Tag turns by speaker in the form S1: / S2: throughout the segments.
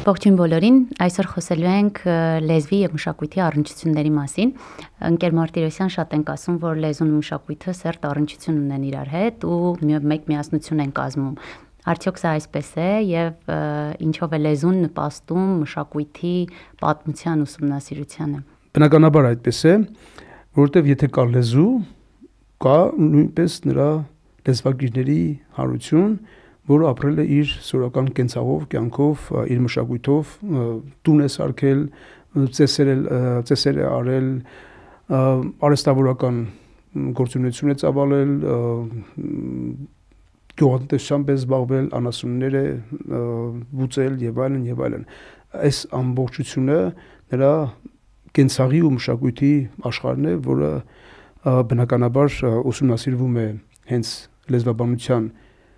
S1: Ողջույն բոլորին, այսօր խոսելու ենք լեզվի եւ մշակույթի առնչությունների մասին։ Ընկեր Մարտիրոսյան շատ ենք ասում, որ լեզուն ու մշակույթը սերտ առնչություն ունեն իրար հետ ու մեկ միասնություն են կազմում։ Արդյոք սա այսպես է եւ ինչով է լեզուն նպաստում մշակույթի պատմության ուսումնասիրությանը։
S2: Բնականաբար այդպես է, որովհետեւ եթե կա լեզու, կա նույնպես նրա լեզվակիրների հարություն, որը ապրել է իր սորական կենցաղով, կյանքով, իր մշակույթով, տուն է սարքել, ծեսեր է արել, արհեստավորական գործունեություն է ծավալել, գյուղատնտեսությամբ է զբաղվել, անասուններ է բուծել եւ այլն եւ այլն։ Այս ամբողջությունը նրա կենցաղի ու մշակույթի աշխարհն է, որը բնականաբար ուսումնասիրվում է հենց լեզվաբանության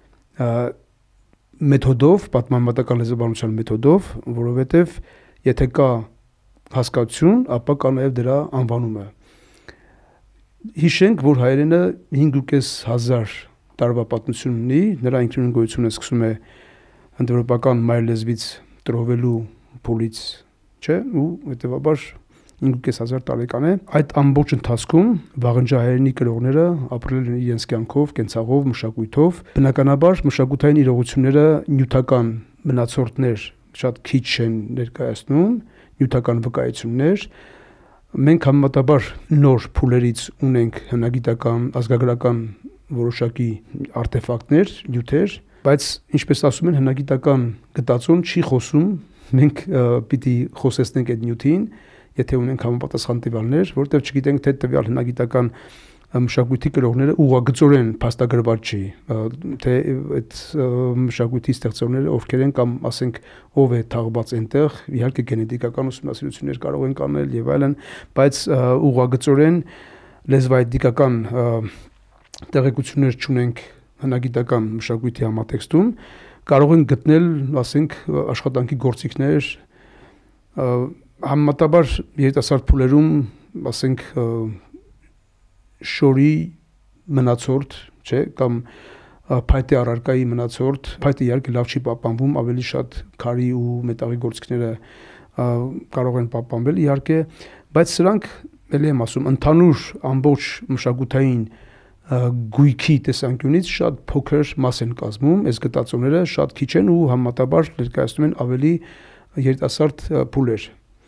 S2: մեթոդով, պատմանմատական լեզվաբանության մեթոդով, որովհետև եթե կա հասկացություն, ապա կա նաև դրա անվանումը։ Հիշենք, որ հայերենը 5.500 տարվա պատմություն ունի, նրա ինքնուրույն գոյությունը սկսում է հնդեվրոպական մայր լեզվից տրոհվելու փուլից, չէ՞, ու հետևաբար 5.500 տարեկան է։ Այդ ամբողջ ընթացքում վաղնջահայերենի կրողները ապրել են իրենց կյանքով, կենցաղով, մշակույթով։ Բնականաբար մշակութային իրողությունները նյութական մնացորդներ շատ քիչ են ներկայացնում, նյութական վկայություններ։ Մենք համեմատաբար նոր փուլերից ունենք հնագիտական, ազգագրական որոշակի արտեֆակտներ, նյութեր, բայց ինչպես ասում են, հնագիտական գտածոն չի խոսում, մենք պիտի խոսեցնենք այդ նյութին, եթե ունենք համապատասխան տվյալներ, որտեղ չգիտենք թե տվյալ հնագիտական մշակույթի կրողները ուղղագծորեն փաստագրված չի, թե այդ մշակույթի ստեղծողները ովքեր են կամ ասենք ով է թաղված այնտեղ, իհարկե գենետիկական ուսումնասիրություններ կարող են կանել եւ այլն, բայց ուղղագծորեն լեզվայդիկական տեղեկություններ չունենք հնագիտական մշակույթի համատեքստում, կարող են գտնել, ասենք, աշխատանքի գործիքներ, համեմատաբար երիտասարդ փուլերում, ասենք, շորի մնացորդ, չէ, կամ փայտե առարկայի մնացորդ, փայտը իհարկե լավ չի պահպանվում, ավելի շատ քարի ու մետաղի գործիքները կարող են պահպանվել, իհարկե, բայց սրանք, ելի եմ ասում, ընդհանուր ամբողջ մշակութային գույքի տեսանկյունից շատ փոքր մաս են կազմում, այս գտածոները շատ քիչ են ու համեմատաբար ներկայացնում են ավելի երիտասարդ փուլեր։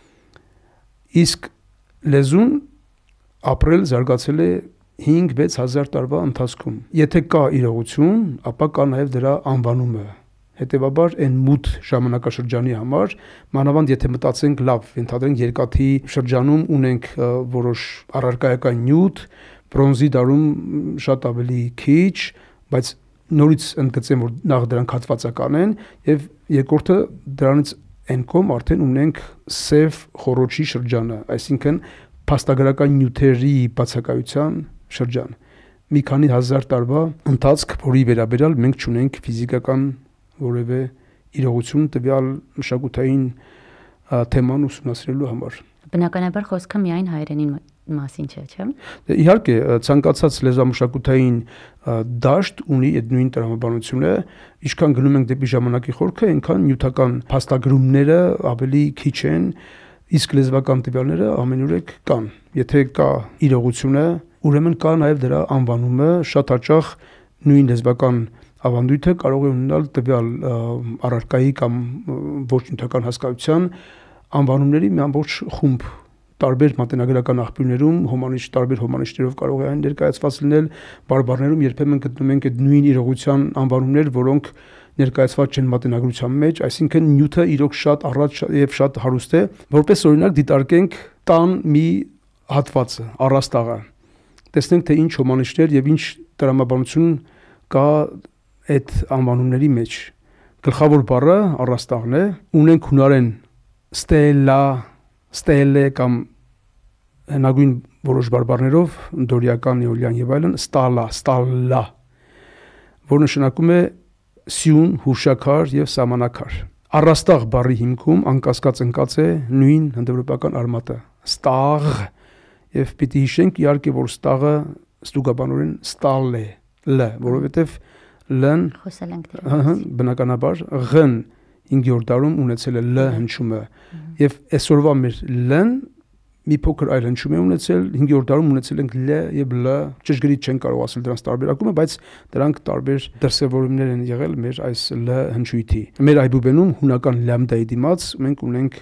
S2: Իսկ լեզուն ապրել զարգացել է 5-6 հազար տարվա ընթացքում։ Եթե կա իրողություն, ապա կա նաև դրա անվանումը։ Հետևաբար այն մութ ժամանակաշրջանի համար, մանավանդ եթե մտածենք լավ, ենթադրենք երկաթի շրջանում ունենք որոշ առարկայական նյութ, բրոնզի դարում շատ ավելի քիչ, բայց նորից ընդգծեմ, որ նախ դրանք հատվածական են եւ երկրորդը դրանից այն կողմ արդեն ունենք սև խոռոչի շրջանը, այսինքն փաստագրական նյութերի բացակայության շրջան։ Մի քանի հազար տարվա ընթացք, որի վերաբերյալ մենք չունենք ֆիզիկական որևէ իրողություն տվյալ մշակութային թեման ուսումնասիրելու համար։
S1: Բնականաբար խոսքը միայն հայերենի մասին չէ՞։
S2: Իհարկե, ցանկացած լեզվամշակութային դաշտ ունի այդ նույն տրամաբանությունը, ինչքան գնում ենք դեպի ժամանակի խորքը, այնքան նյութական փաստագրումները ավելի քիչ են, իսկ լեզվական տվյալները ամենուրեք կան։ Եթե կա իրողությունը, ուրեմն կա նաև դրա անվանումը, շատ հաճախ նույն լեզվական ավանդույթը կարող է ունենալ տվյալ առարկայի կամ ոչ նյութական հասկացության անվանումների մի ամբողջ խումբ տարբեր մատենագրական աղբյուրներում տարբեր հոմանիշներով կարող է այն ներկայացված լինել, բարբառներում երբեմն գտնում ենք այդ նույն իրողության անվանումներ, որոնք ներկայացված չեն մատենագրության մեջ, այսինքն նյութը իրոք շատ առատ եւ շատ հարուստ է, որպես օրինակ դիտարկենք տան մի հատվածը, առաստաղը։ Տեսնենք թե ինչ հոմանիշներ եւ ինչ տրամաբանություն կա այդ անվանումների մեջ։ Գլխավոր բառը առաստաղն է, ունենք հունարեն ստելե կամ հնագույն որոշ բարբառներով, դորիական, էոլյան եւ այլն, ստալա, որ նշանակում է սյուն, հուշաքար եւ սահմանակար։ Առաստաղ բառի հիմքում անկասկած ընկած է նույն հնդեվրոպական արմատը, ստաղ, եւ պիտի հիշենք իհարկե, որ ստաղը ստուգաբանորեն ստալ է, որովհետեւ լն
S1: խոսել ենք դրանից։
S2: Բնականաբար ղն 5-րդ դարում ունեցել է L հնչումը եւ այսօրվա մեր L-ն մի փոքր այլ հնչում է ունեցել 5-րդ դարում ունեցել ենք L եւ L ճշգրիտ չեն կարող ասել դրանց տարբերակումը բայց դրանք տարբեր դրսևորումներ են եղել մեր այս L հնչույթի մեր այբուբենում հունական լամդայի դիմաց մենք ունենք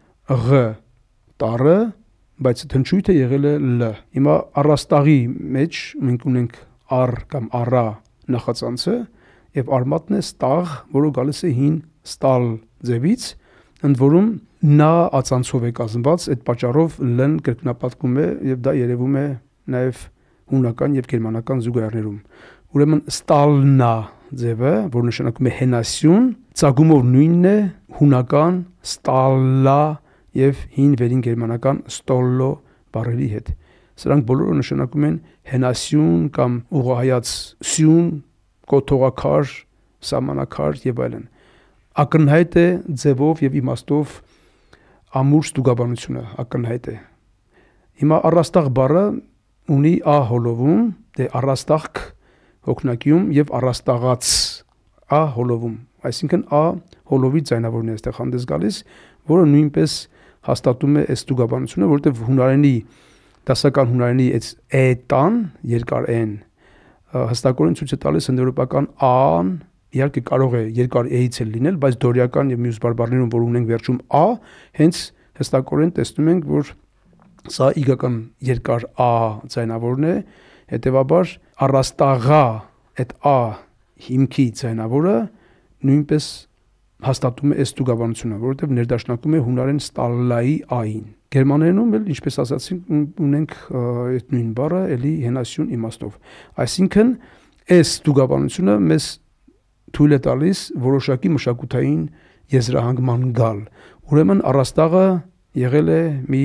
S2: G տառը բայց հնչույթը եղել է L հիմա առաստաղի մեջ մենք ունենք R կամ առա նախածանցը եւ արմատն է ստաղ որը գալիս է հին ստալ ձևից ընդ որում նա ածանցով է կազմված այդ պատճառով L-ն կրկնապատկում է եւ դա երևում է նաեւ հունական եւ գերմանական զուգահեռներում ուրեմն ստալնա ձևը որ նշանակում է հենասյուն ծագումով նույնն է հունական ստալլա եւ հին վերին գերմանական ստոլլո բառերի հետ սրանք բոլորը նշանակում են հենասյուն կամ ուղղահայաց սյուն կոթողակար սահմանակար եւ այլն ակնհայտ է ձևով եւ իմաստով ամուր ստուգաբանությունը ակնհայտ է հիմա առաստաղ բառը ունի ա հոլովում դե առաստաղք հոգնակիում եւ առաստաղած ա հոլովում այսինքն ա հոլովի ձայնավորն է այստեղ հանդես գալիս որը նույնպես հաստատում է այս ստուգաբանությունը որովհետեւ հունարենի դասական հունարենի այս էտան երկար n հստակորեն ցույց է տալիս հնդեվրոպական ան իհարկե կարող է երկար էից էլ լինել, բայց դորիական եւ մյուս բարբառներում, որ ունենք վերջում ա, հենց հստակորեն տեսնում ենք, որ սա իգական երկար ա ձայնավորն է, հետեւաբար առաստաղա այդ ա հիմքի ձայնավորը նույնպես հաստատում է այս ստուգաբանությունը, որովհետեւ ներդաշնակում է հունարեն ստալլայի ային։ Գերմաներենում էլ, ինչպես ասացինք, ունենք այդ նույն բառը, էլի հենասյուն իմաստով։ Այսինքն, այս ստուգաբանությունը մեզ թույլ է տալիս որոշակի մշակութային եզրահանգման գալ։ Ուրեմն առաստաղը եղել է մի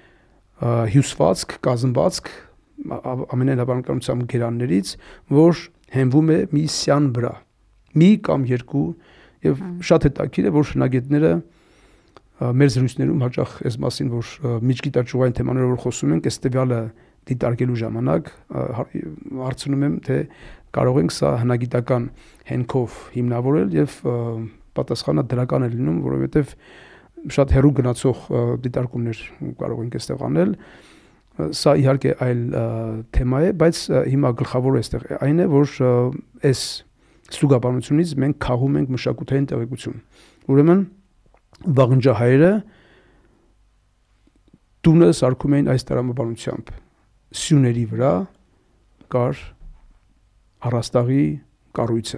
S2: հյուսվածք, կազմվածք ամենալավանականությամբ գերաններից, որ հենվում է մի սյան վրա, մի կամ երկու եւ շատ հետաքրքիր է, որ հնագետները մեր զրույցներում հաճախ այս մասին, որ միջգիտաճյուղային թեմաներով որ խոսում ենք, այս տվյալը դիտարկելու ժամանակ հարցնում եմ, թե կարող ենք սա հնագիտական հենքով հիմնավորել եւ պատասխանը դրական է լինում, որովհետեւ շատ հեռու գնացող դիտարկումներ կարող ենք այստեղ անել։ Սա իհարկե այլ թեմա է, բայց հիմա գլխավորը այստեղ այն է, որ այս ստուգաբանությունից մենք քաղում ենք մշակութային տեղեկություն։ Ուրեմն վաղնջահայերը տունը սարքում էին այս տրամաբանությամբ։ Սյուների վրա կար առաստաղի կառույցը։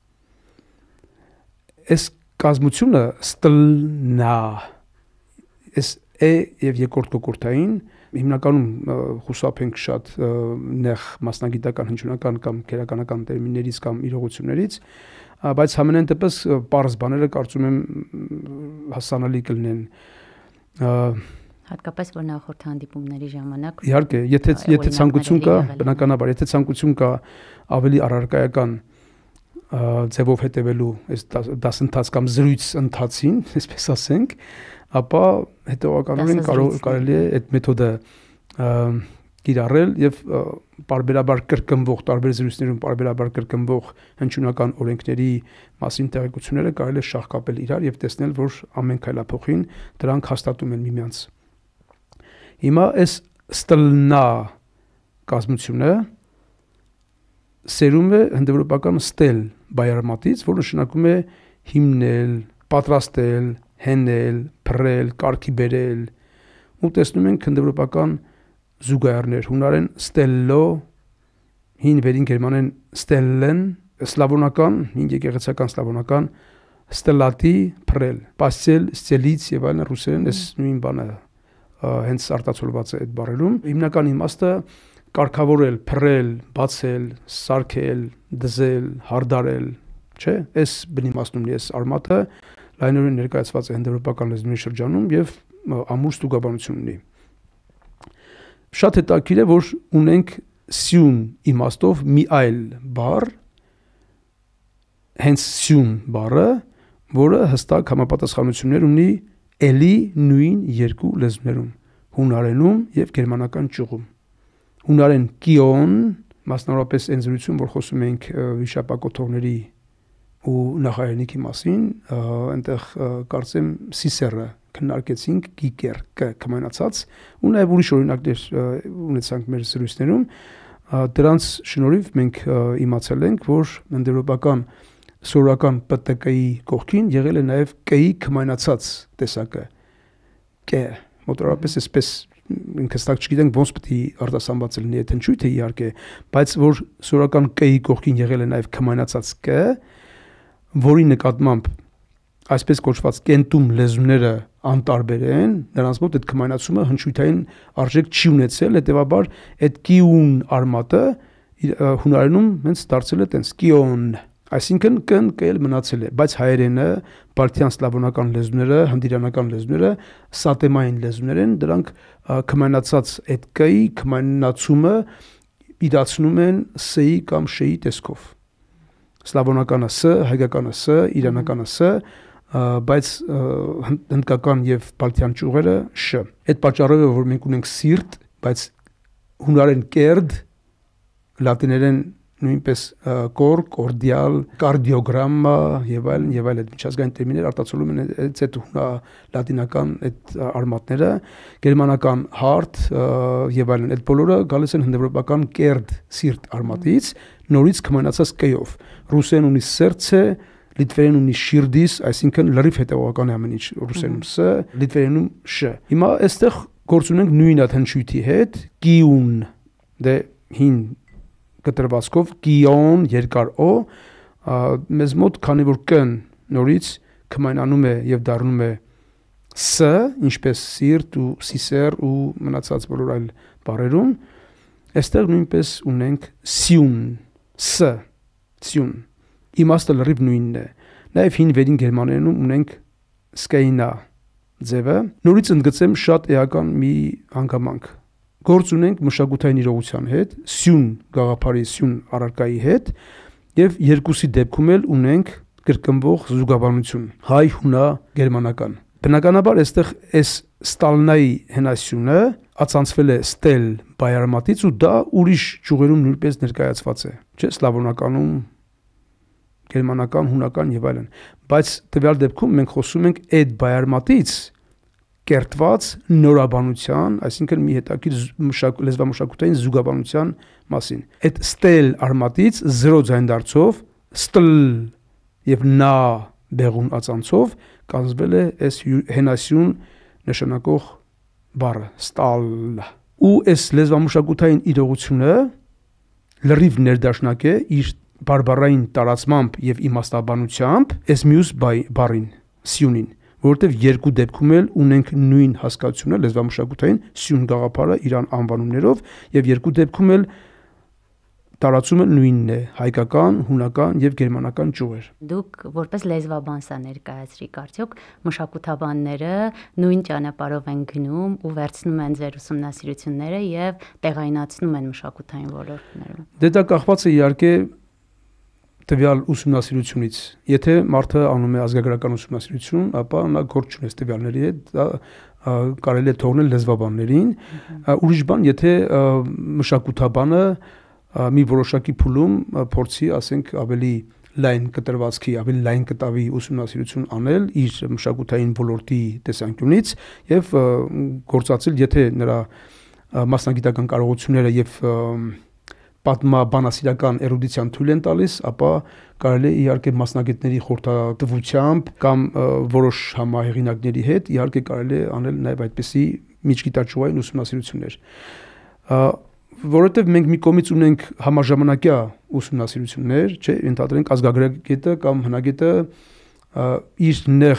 S2: Այս կազմությունը ստլնա այս է եւ երկրորդ կոկորտային հիմնականում խուսափենք շատ նեղ մասնագիտական հնչյունական կամ քերականական տերմիններից կամ իրողություններից, բայց համենայն դեպս պարզ բաները կարծում եմ հասանելի կլինեն։
S1: Հատկապես որ նախորդ հանդիպումների ժամանակ
S2: իհարկե, եթե ցանկություն կա, բնականաբար, եթե ցանկություն կա ավելի առարկայական ձևով հետևելու այս դասընթաց կամ զրույց ընթացին, այսպես ասենք, ապա հետևականորեն կարելի է այդ մեթոդը կիրառել եւ բարբերաբար կրկնվող տարբեր զրույցներում բարբերաբար կրկնվող հնչյունական օրենքների մասին տեղեկությունները կարելի է շահկապել իրար եւ տեսնել, որ ամեն քայլափոխին դրանք հաստատում են միմյանց։ Հիմա այս ստլնա կազմությունը սերում է հնդեվրոպական ստել բայարմատից, որ նշանակում է հիմնել, պատրաստել, հենել, փռել, կարգի բերել, ու տեսնում ենք հնդեվրոպական զուգահեռներ, հունարեն ստելլո, հին վերին գերմանեն ստելլեն, սլավոնական, հին եկեղեցական սլավոնական ստելատի փռել, պասել, ստելից եւ այլն ռուսերեն այս նույն բանը հենց արտացոլված է այդ բառերում։ Հիմնական իմաստը կարգավորել, փռել, բացել, սարքել, դզել, հարդարել, չէ՞, այս բնիմաստն ունի այս արմատը լայնորեն ներկայացված է հնդեվրոպական լեզվի շրջանում եւ ամուր ստուգաբանություն ունի։ Շատ հետաքրքիր է, որ ունենք սյուն իմաստով մի այլ բառ, հենց սյուն բառը, որը հստակ համապատասխանություններ ունի էլի նույն երկու լեզուներում, հունարենում եւ գերմանական ճյուղում։ Հունարեն կիոն, մասնավորապես այն զրույցում, որ խոսում ենք վիշապակոթողների ու նախարարնիկի մասին, այնտեղ կարծեմ Սիսերը քննարկեցինք գիկեր կմայնացած ու նաև ուրիշ օրինակներ ունեցանք մեր զրույցներում, դրանց շնորհիվ մենք իմացել ենք, որ եվրոպական սովորական ՊՏԿ-ի կողքին եղել է նաև Կ-ի կմայնացած տեսակը Կ, մոտավորապես այսպես ինքս տակ չգիտենք ոնց պետք է արտասանված լինի այդ հնչույթը իհարկե, բայց որ սովորական Կ-ի կողքին եղել է նաև կմայնացած Կ, որի նկատմամբ այսպես կոչված կենտում լեզուները անտարբեր են, նրանց մոտ այդ կմայնացումը հնչյութային արժեք չի ունեցել, հետևաբար այդ կիուն արմատը հունարենում հենց դարձել է տենց կիոն, այսինքն կն կել մնացել է, բայց հայերենը, բալթյան սլավոնական լեզուները, հնդիրանական լեզուները սատեմային լեզուներ են, դրանք կմայնացած այդ կի կմայնացումը իրացնում են ս-ի կամ շ-ի տեսքով։ Սլավոնականը ս, հայկականը ս, իրանականը ս, բայց հնդկական եւ բալթյան ճյուղերը շ։ Այդ պատճառով է որ մենք ունենք սիրտ, բայց հունարեն կերդ, լատիներեն նույնպես կոր, կորդիալ, կարդիոգրամմա եւ այլն այդ միջազգային տերմիններ արտացոլում են այդ լատինական այդ արմատները, գերմանական heart եւ այլն այդ բոլորը գալիս են հնդեվրոպական կերդ սիրտ արմատից, նորից կմայնացած կեյով։ Ռուսեն ունի սերցե, լիտվերեն ունի շիրդիս, այսինքն լրիվ հետևողական է ամեն ինչ, ռուսենում ս, լիտվերենում շ։ Հիմա այստեղ գործ ունենք նույն այդ հնչյութի հետ, կիուն, դե հին կտրվածքով կիոն երկար օ, մեզ մոտ քանի որ կն նորից կմայնանում է եւ դառնում է ս, ինչպես սիրտ ու սիսեր ու մնացած բոլոր այլ բառերում, այստեղ նույնպես ունենք սյուն, ս, սյուն։ Իմաստը լրիվ նույնն է։ Նաև հին վերին գերմաներենում ունենք սկայնա ձևը։ Նորից ընդգծեմ շատ էական մի հանգամանք։ Գործ ունենք մշակութային իրողության հետ, սյուն գաղափարի սյուն առարկայի հետ եւ երկուսի դեպքում էլ ունենք կրկնվող զուգաբանություն հայ հունա գերմանական։ Բնականաբար այստեղ այս ստալնայի հենասյունը ածանցվել է ստել բայարմատից ու դա ուրիշ ճյուղերում նույնպես ներկայացված է, չէ՞, սլավոնականում, գերմանական, հունական եւ այլն։ Բայց տվյալ դեպքում մենք խոսում ենք այդ բայարմատից կերտված նորաբանության, այսինքն մի հետաքրքիր լեզվամշակութային զուգաբանության մասին։ Այդ ստել արմատից 0 ձայնդարձով ստլ եւ նա բեղուն ածանցով կազմվել է այս հենասյուն նշանակող բառը ստալ։ Ու այս լեզվամշակութային իրողությունը լրիվ ներդաշնակ է իր բարբառային տարածմամբ եւ իմաստաբանությամբ այս մյուս բառին սյունին, որովհետեւ երկու դեպքում էլ ունենք նույն հասկացությունը լեզվամշակութային սյուն գաղափարը իրան անվանումներով եւ երկու դեպքում էլ տարածումը նույնն է՝ հայկական, հունական եւ գերմանական ճյուղեր։
S1: Դուք որպես լեզվաբան սա ներկայացրիք, արդյոք մշակութաբանները նույն ճանապարհով են գնում ու վերցնում են ձեր ուսումնասիրությունները եւ տեղայնացնում են մշակութային ոլորտներում։
S2: Դե դա կախված է իհարկե տվյալ ուսումնասիրությունից։ Եթե մարդը անում է ազգագրական ուսումնասիրություն, ապա նա գործ չունի տվյալների հետ, դա կարելի է թողնել լեզվաբաններին։ Ուրիշ բան, եթե մշակութաբանը մի որոշակի փուլում փորձի, ասենք, ավելի լայն կտրվածքի, ավելի լայն կտավի ուսումնասիրություն անել իր մշակութային ոլորտի տեսանկյունից եւ գործածել, եթե նրա մասնագիտական կարողությունները եւ պատմաբանասիրական էրուդիցիան թույլ են տալիս, ապա կարելի է իհարկե մասնագետների խորհրդատվությամբ կամ որոշ համահեղինակների հետ իհարկե կարելի է անել նաև այդպիսի միջգիտաճյուղային ուսումնասիրություններ։ Որովհետև մենք մի կողմից ունենք համաժամանակյա ուսումնասիրություններ, չէ, ընդհանրենք ազգագրագետը կամ հնագետը իր նեղ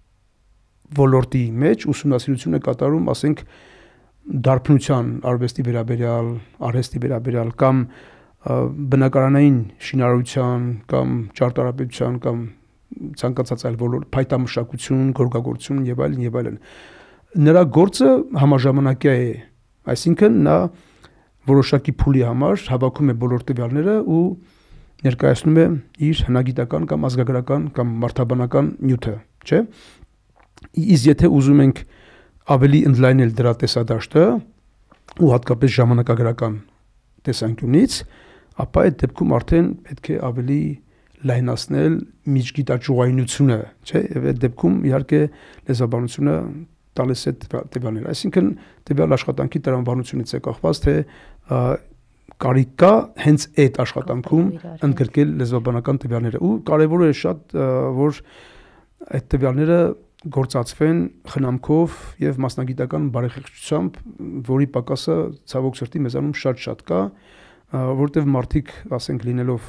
S2: ոլորտի մեջ ուսումնասիրություն է կատարում, ասենք, դարբնության արվեստի վերաբերյալ, արհեստի վերաբերյալ կամ բնակարանային շինարարության կամ ճարտարապետության կամ ցանկացած այլ ոլորտ, փայտամշակություն, գորգագործություն եւ այլն եւ այլն։ Նրա գործը համաժամանակյա է, այսինքն նա որոշակի փուլի համար հավաքում է բոլոր տվյալները ու ներկայացնում է իր հնագիտական կամ ազգագրական կամ մարդաբանական նյութը, չէ՞։ Իսկ եթե ուզում ենք ավելի ընդլայնել դրա տեսադաշտը ու հատկապես ժամանակագրական տեսանկյունից, ապա այդ դեպքում արդեն պետք է ավելի լայնացնել միջգիտաճյուղայնությունը, չէ՞, եւ այդ դեպքում իհարկե լեզվաբանությունը տալիս է տվյալներ, այսինքն տվյալ աշխատանքի տրամաբանությունից է կախված, թե կարիք կա հենց այդ աշխատանքում ընդգրկել լեզվաբանական տվյալները ու կարևոր է շատ որ այդ տվյալները գործածվեն խնամքով եւ մասնագիտական բարեխիղճությամբ, որի պակասը ցավոք սրտի մեզանում շատ կա, որտեղ մարդիկ, ասենք, լինելով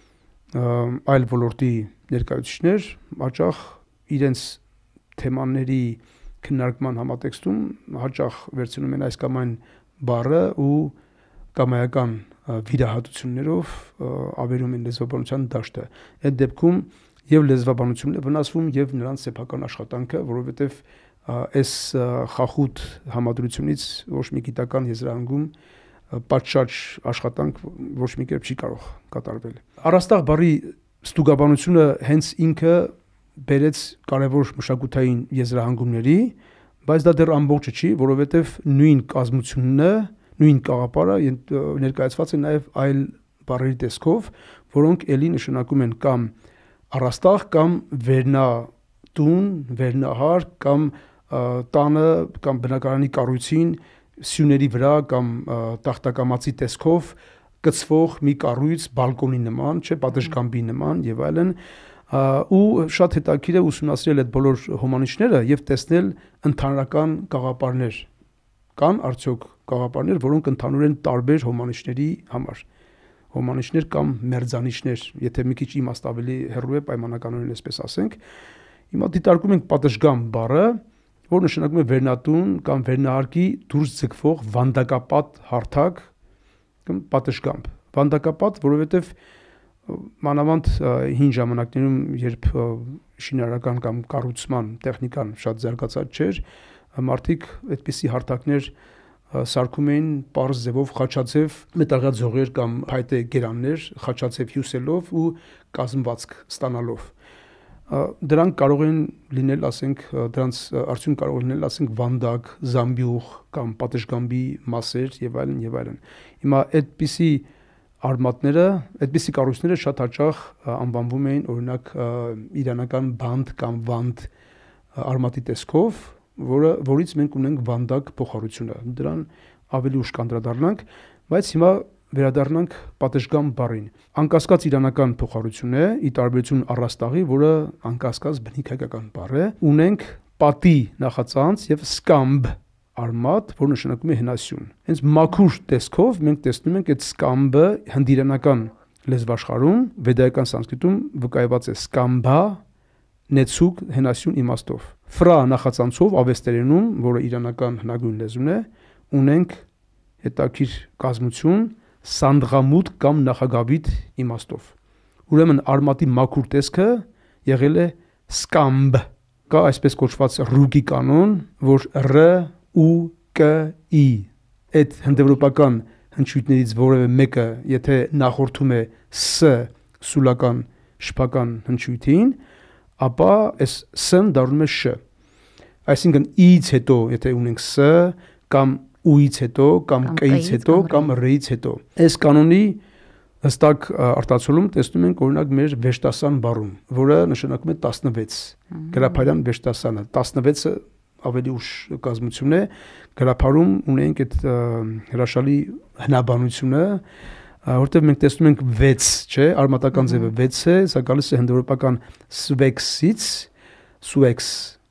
S2: այլ ոլորտի ներկայացուցիչներ, հաճախ իրենց թեմաների քննարկման համատեքստում հաճախ վերցնում են այս կամ այն բառը ու կամայական վիրահատություններով ավերում են լեզվաբանության դաշտը։ Այդ դեպքում եւ լեզվաբանությունն է վնասվում եւ նրանց սեփական աշխատանքը, որովհետեւ այս խախուտ համադրությունից ոչ մի գիտական եզրահանգում պատշաճ աշխատանք ոչ մի կերպ չի կարող կատարվել։ Առաստաղ բառի ստուգաբանությունը հենց ինքը բերեց կարևոր մշակութային եզրահանգումների, բայց դա դեռ ամբողջը չի, որովհետեւ նույն կազմությունն նույն կաղապարը ներկայացված է նաև այլ բառերի տեսքով, որոնք ելի նշանակում են կամ առաստաղ կամ վերնատուն, վերնահար կամ տանը կամ բնակարանի կառույցին սյուների վրա կամ տախտակամածի տեսքով կծվող մի կառույց բալկոնի նման, չէ, պատշգամբի նման եւ այլն, ու շատ հետաքրքիր է ուսումնասիրել այդ բոլոր հոմանիշները եւ տեսնել ընդհանրական կաղապարներ կան արդյոք կաղապարներ, որոնք ընդհանուր են տարբեր հոմանիշների համար։ Հոմանիշներ կամ մերձանիշներ, եթե մի քիչ իմաստ ավելի հեռու է պայմանականորեն այսպես ասենք։ Հիմա դիտարկում ենք պատշգամբ բառը, որ նշանակում է վերնատուն կամ վերնահարկի դուրս ձգվող վանդակապատ հարթակ կամ պատշգամբ։ Վանդակապատ, որովհետև մանավանդ հին ժամանակներում, երբ շինարարական կամ կառուցման տեխնիկան շատ զարգացած չէր, մարդիկ այդպիսի հարթակներ սարքում էին պարզ ձևով խաչաձև մետաղյա ձողեր կամ փայտե գերաններ խաչաձև հյուսելով ու կազմվածք ստանալով։ Դրանք կարող են լինել, ասենք, դրանց արդյունք կարող են լինել, ասենք, վանդակ, զամբյուղ կամ պատշգամբի մասեր եւ այլն եւ այլն։ Հիմա այդպիսի արմատները, այդպիսի կառույցները շատ հաճախ անվանվում էին օրինակ իրանական բանդ կամ վանդ արմատի տեսքով, որից մենք ունենք վանդակ փոխառությունը։ Դրան ավելի ուշ կանդրադառնանք, բայց հիմա վերադառնանք պատշգամբ բառին։ Անկասկած իրանական փոխառություն է, ի տարբերություն առաստաղի, որը անկասկած բնիկ հայկական բառ է, ունենք պատի նախածանց եւ սկամբ արմատ, որ նշանակում է հնասյուն։ Հենց մաքուր տեսքով մենք տեսնում ենք այդ սկամբը հնդիրանական լեզվաշխարհում, վեդայական սանսկրիտում վկայված է սկամբա, նեցուկ հնասյուն իմաստով։ Ֆրա նախածանցով ավեստերենում, որը իրանական հնագույն լեզուն է, ունենք հետաքրքիր կազմություն սանդղամուտ կամ նախագավիթ իմաստով։ Ուրեմն արմատի մաքուր տեսքը եղել է սկամբ։ Կա այսպես կոչված ռուգի կանոն, որ ռ ու կ ի այդ հնդեվրոպական հնչյուններից որևէ մեկը, եթե նախորդում է ս սուլական շփական հնչյունին, ապա այս ս-ն դառնում է շ։ Այսինքն ի-ից հետո, եթե ունենք ս կամ ու-ից հետո կամ կ-ից հետո կամ ռ-ից հետո։ Այս կանոնի հստակ արտացոլում տեսնում ենք օրինակ մեր վեշտասան բառում, որը նշանակում է 16։ Գրափարյան վեշտասանը 16-ը ավելի ուշ կազմություն է, գրափարում ունենք այդ հրաշալի հնաբանությունը, որտեղ մենք տեսնում ենք 6, չէ, արմատական ձևը 6 է, սա գալիս է հնդեվրոպական սվեքսից, սուեքս։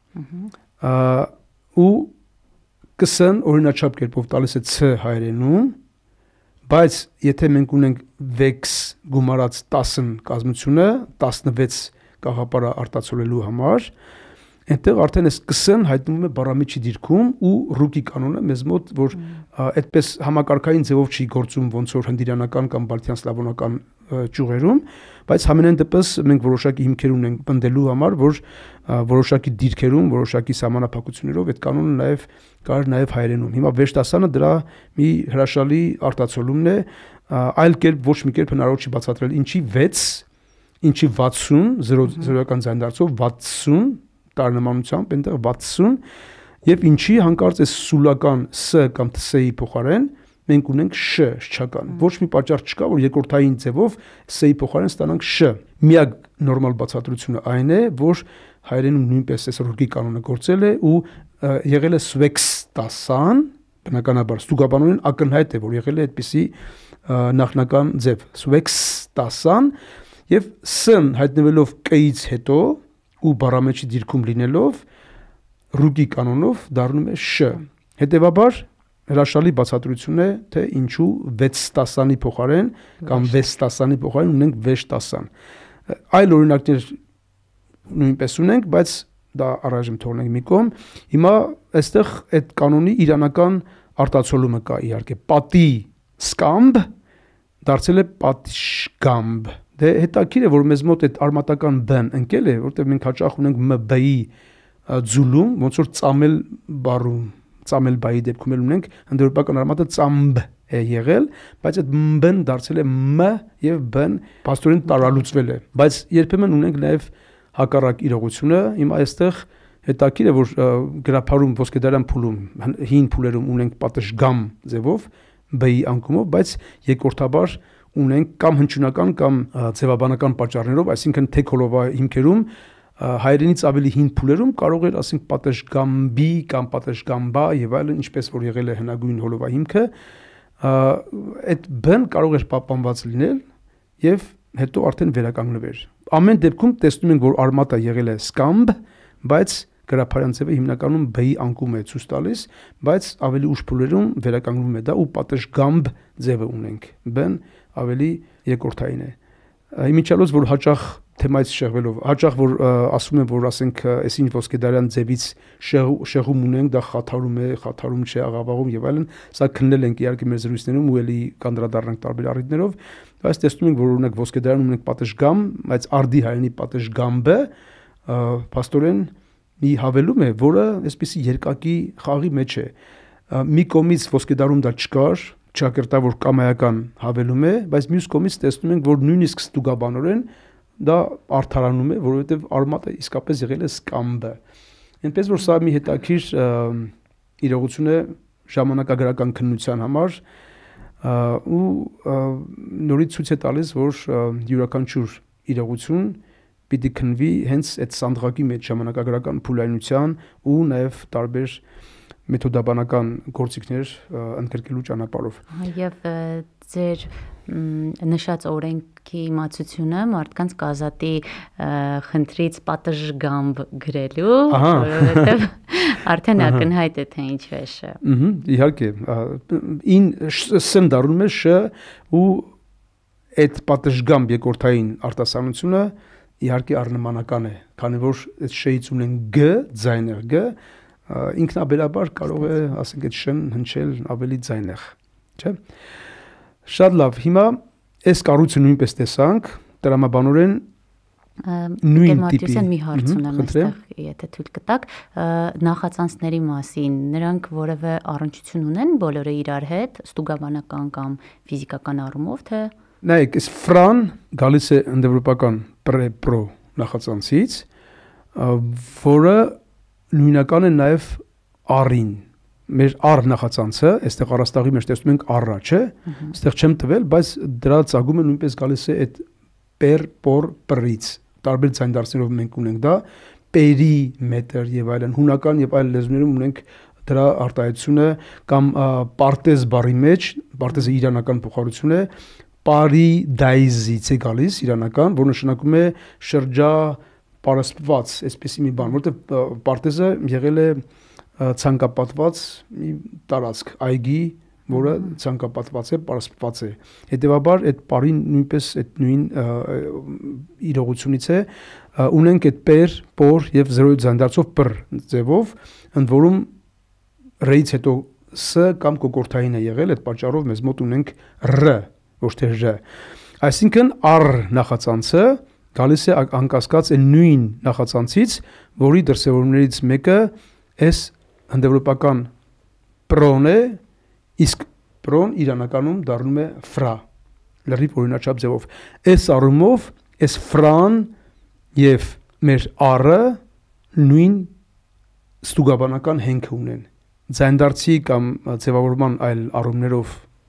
S2: Ու կսն օրինաչափ կերպով տալիս է ց հայերենում, բայց եթե մենք ունենք վեքս գումարած 10 կազմությունը, 16 կաղապարը արտացոլելու համար, այնտեղ արդեն այս կսն հայտնվում է բառամիջի դիրքում ու ռուկի կանոնը մեզ մոտ, որ այդպես համակարգային ձևով չի գործում ոնց որ հնդիրանական կամ բալթյան սլավոնական ճյուղերում, բայց համենայն դեպս մենք որոշակի հիմքեր ունենք պնդելու համար, որ որոշակի դիրքերում, որոշակի սահմանափակություններով այդ կանոնը նաև կար նաև հայերենում։ Հիմա վեշտասանը դրա մի հրաշալի արտացոլումն է, այլ կերպ ոչ մի կերպ հնարավոր չի բացատրել ինչի 6, ինչի 60, 0-ական ձայնդարձով 60 տարնմանությամբ, այնտեղ 60 եւ ինչի հանկարծ այս սուլական ս կամ ts-ի փոխարեն մենք ունենք շ շչական։ Ոչ մի պատճառ չկա, որ երկրորդային ձևով s-ի փոխարեն ստանանք շ։ Միակ նորմալ բացատրությունը այն է, որ հայերենում նույնպես այս ռուգի կանոնը գործել է ու եղել է սվեքստասան, բնականաբար ստուգաբանորեն ակնհայտ է, որ եղել է այդպիսի նախնական ձև սվեքստասան եւ s-ն հայտնվելով k-ից հետո ու բառամեջի դիրքում լինելով ռուգի կանոնով դառնում է շ։ Հետևաբար հրաշալի բացատրություն է, թե ինչու 6-տասանի փոխարեն կամ 6-տասանի փոխարեն ունենք 6-տասան։ Այլ օրինակներ նույնպես ունենք, բայց դա առայժմ թողնենք մի կողմ։ Հիմա այստեղ այդ կանոնի իրանական արտացոլումը կա իհարկե։ Պատի սկամբ դարձել է պատշգամբ։ Դե հետաքրիր է, որ մեզ մոտ այդ արմատական բն ընկել է, որտեղ մենք հաճախ ունենք մբ-ի ձուլում, ոնց որ ծամել բառում, ծամել բայի դեպքում էլ ունենք հնդեվրոպական արմատը ծամբ է եղել, բայց այդ մբն դարձել է մ եւ բն փաստորեն տարալուծվել է։ Բայց երբեմն ունենք նաեւ հակառակ իրողությունը։ Հիմա այստեղ հետաքրիր է, որ գրափարում ոսկեդարյան փուլում, հին փուլերում ունենք պատշգամ ձևով b-ի անկումով, բայց երկրորդաբար ունենք կամ հնչյունական կամ ձևաբանական պատճառներով, այսինքն թե քոլովա հիմքերում հայերենից ավելի հին փուլերում կարող էր ասենք պատշգամբի կամ պատշգամբա եւ այլն, ինչպես որ եղել է հնագույն հոլովա հիմքը, այդ բն կարող էր պահպանված լինել եւ հետո արդեն վերականգնվեր։ Ամեն դեպքում տեսնում ենք, որ արմատը եղել է սկամբ, բայց գրափարյան ձևը հիմնականում b-ի անկում է ցույց տալիս, բայց ավելի ուշ փուլերում վերականգնվում է դա ու պատշգամբ ձևը ունենք։ B-ն ավելի երկրորդային է։ Իմիջիալոց որ հաճախ թեմայից շեղվելով, հաճախ որ ասում են, որ ասենք այսինչ ոսկեդարյան ձևից շեղում ունենք, դա խաթարում չէ, աղավաղում եւ այլն, սա քննել ենք իհարկե մեր զրույցներում ու էլի կանդրադառնանք տարբեր առիթներով, բայց տեսնում ենք, որ օրինակ ոսկեդարյանում ունենք պատշգամ, բայց արդի հայերենի պատշգամբը փաստորեն մի հավելում է, որը այսպեսի երկակի խաղի մեջ է։ Մի կողմից ոսկեդարում դա չկար, ճակերտավոր կամայական հավելում է, բայց մյուս կողմից տեսնում ենք, որ նույնիսկ ստուգաբանորեն դա արդարանում է, որովհետև արմատը իսկապես եղել է սկամբը։ Այնպես որ սա մի հետաքրիր իրողություն է ժամանակագրական քննության համար ու նորից ցույց է տալիս, որ յուրաքանչյուր իրողություն պիտի քննվի հենց այդ սանդղակի մեջ ժամանակագրական փուլայնության ու նաև տարբեր մեթոդաբանական գործիքներ ընդգրկելու ճանապարհով։
S1: Եվ ձեր նշած օրենքի իմացությունը մարդկանց կազատի խնդրից պատշգամբ գրելու, որովհետև արդեն ակնհայտ է թե ինչու է շ։
S2: Իհարկե, ին դառնում է շ ու այդ պատշգամբ երկրորդային արտասանությունը իհարկե առնմանական է, քանի որ այդ շ-ից ունեն g, ձայնեղ g, ինքնաբերաբար կարող է, ասենք, այդ շ-ն հնչել ավելի ձայնեղ, չէ՞։ Շատ լավ, հիմա այս կառույցը նույնպես տեսանք, տրամաբանորեն նույն տիպի։
S1: Մի հարց ունեմ այստեղ, եթե թույլ կտաք, նախածանցների մասին, նրանք որևէ առնչություն ունեն բոլորը իրար հետ, ստուգաբանական կամ ֆիզիկական առումով, թե
S2: նայեք, այս ֆրան գալիս է հնդեվրոպական պրե-պրո նախածանցից, որը նույնական է նաև առին։ Մեր առ նախածանցը, այստեղ առաստաղի մեջ տեսնում ենք առա, չէ՞։ Այստեղ չեմ տվել, բայց դրա ծագումը նույնպես գալիս է այդ պեր, պոր, պրից։ Տարբեր ձայնդարձներով մենք ունենք դա, պերի, մետր եւ այլն, հունական եւ այլ լեզուներում ունենք դրա արտահայտությունը կամ պարտեզ բառի մեջ, պարտեզը իրանական փոխառություն է, պարի դայզից է գալիս իրանական, որ նշանակում է շրջա պարսպված, այսպեսի մի բան, որտեղ պարտեզը եղել է ցանկապատված մի տարածք, այգի, որը ցանկապատված է, պարսպված է։ Հետևաբար այդ պարին նույնպես այդ նույն իրողությունից է, ունենք այդ պեր, պոր եւ զրոյի ձայնդարձով պր ձևով, ընդ որում ռ-ից հետո ս կամ կոկորթային է եղել, այդ պատճառով մեզ մոտ ունենք ռ, ոչ թե ժ։ Այսինքն առ նախածանցը գալիս է անկասկած այն նույն նախածանցից, որի դրսևորումներից մեկը այս հնդեվրոպական պրոն է, իսկ պրոն իրանականում դառնում է ֆրա, լրիվ օրինաչափ ձևով։ Այս առումով այս ֆրան եւ մեր առը նույն ստուգաբանական հենք ունեն։ Ձայնդարձի կամ ձևավորման այլ առումներով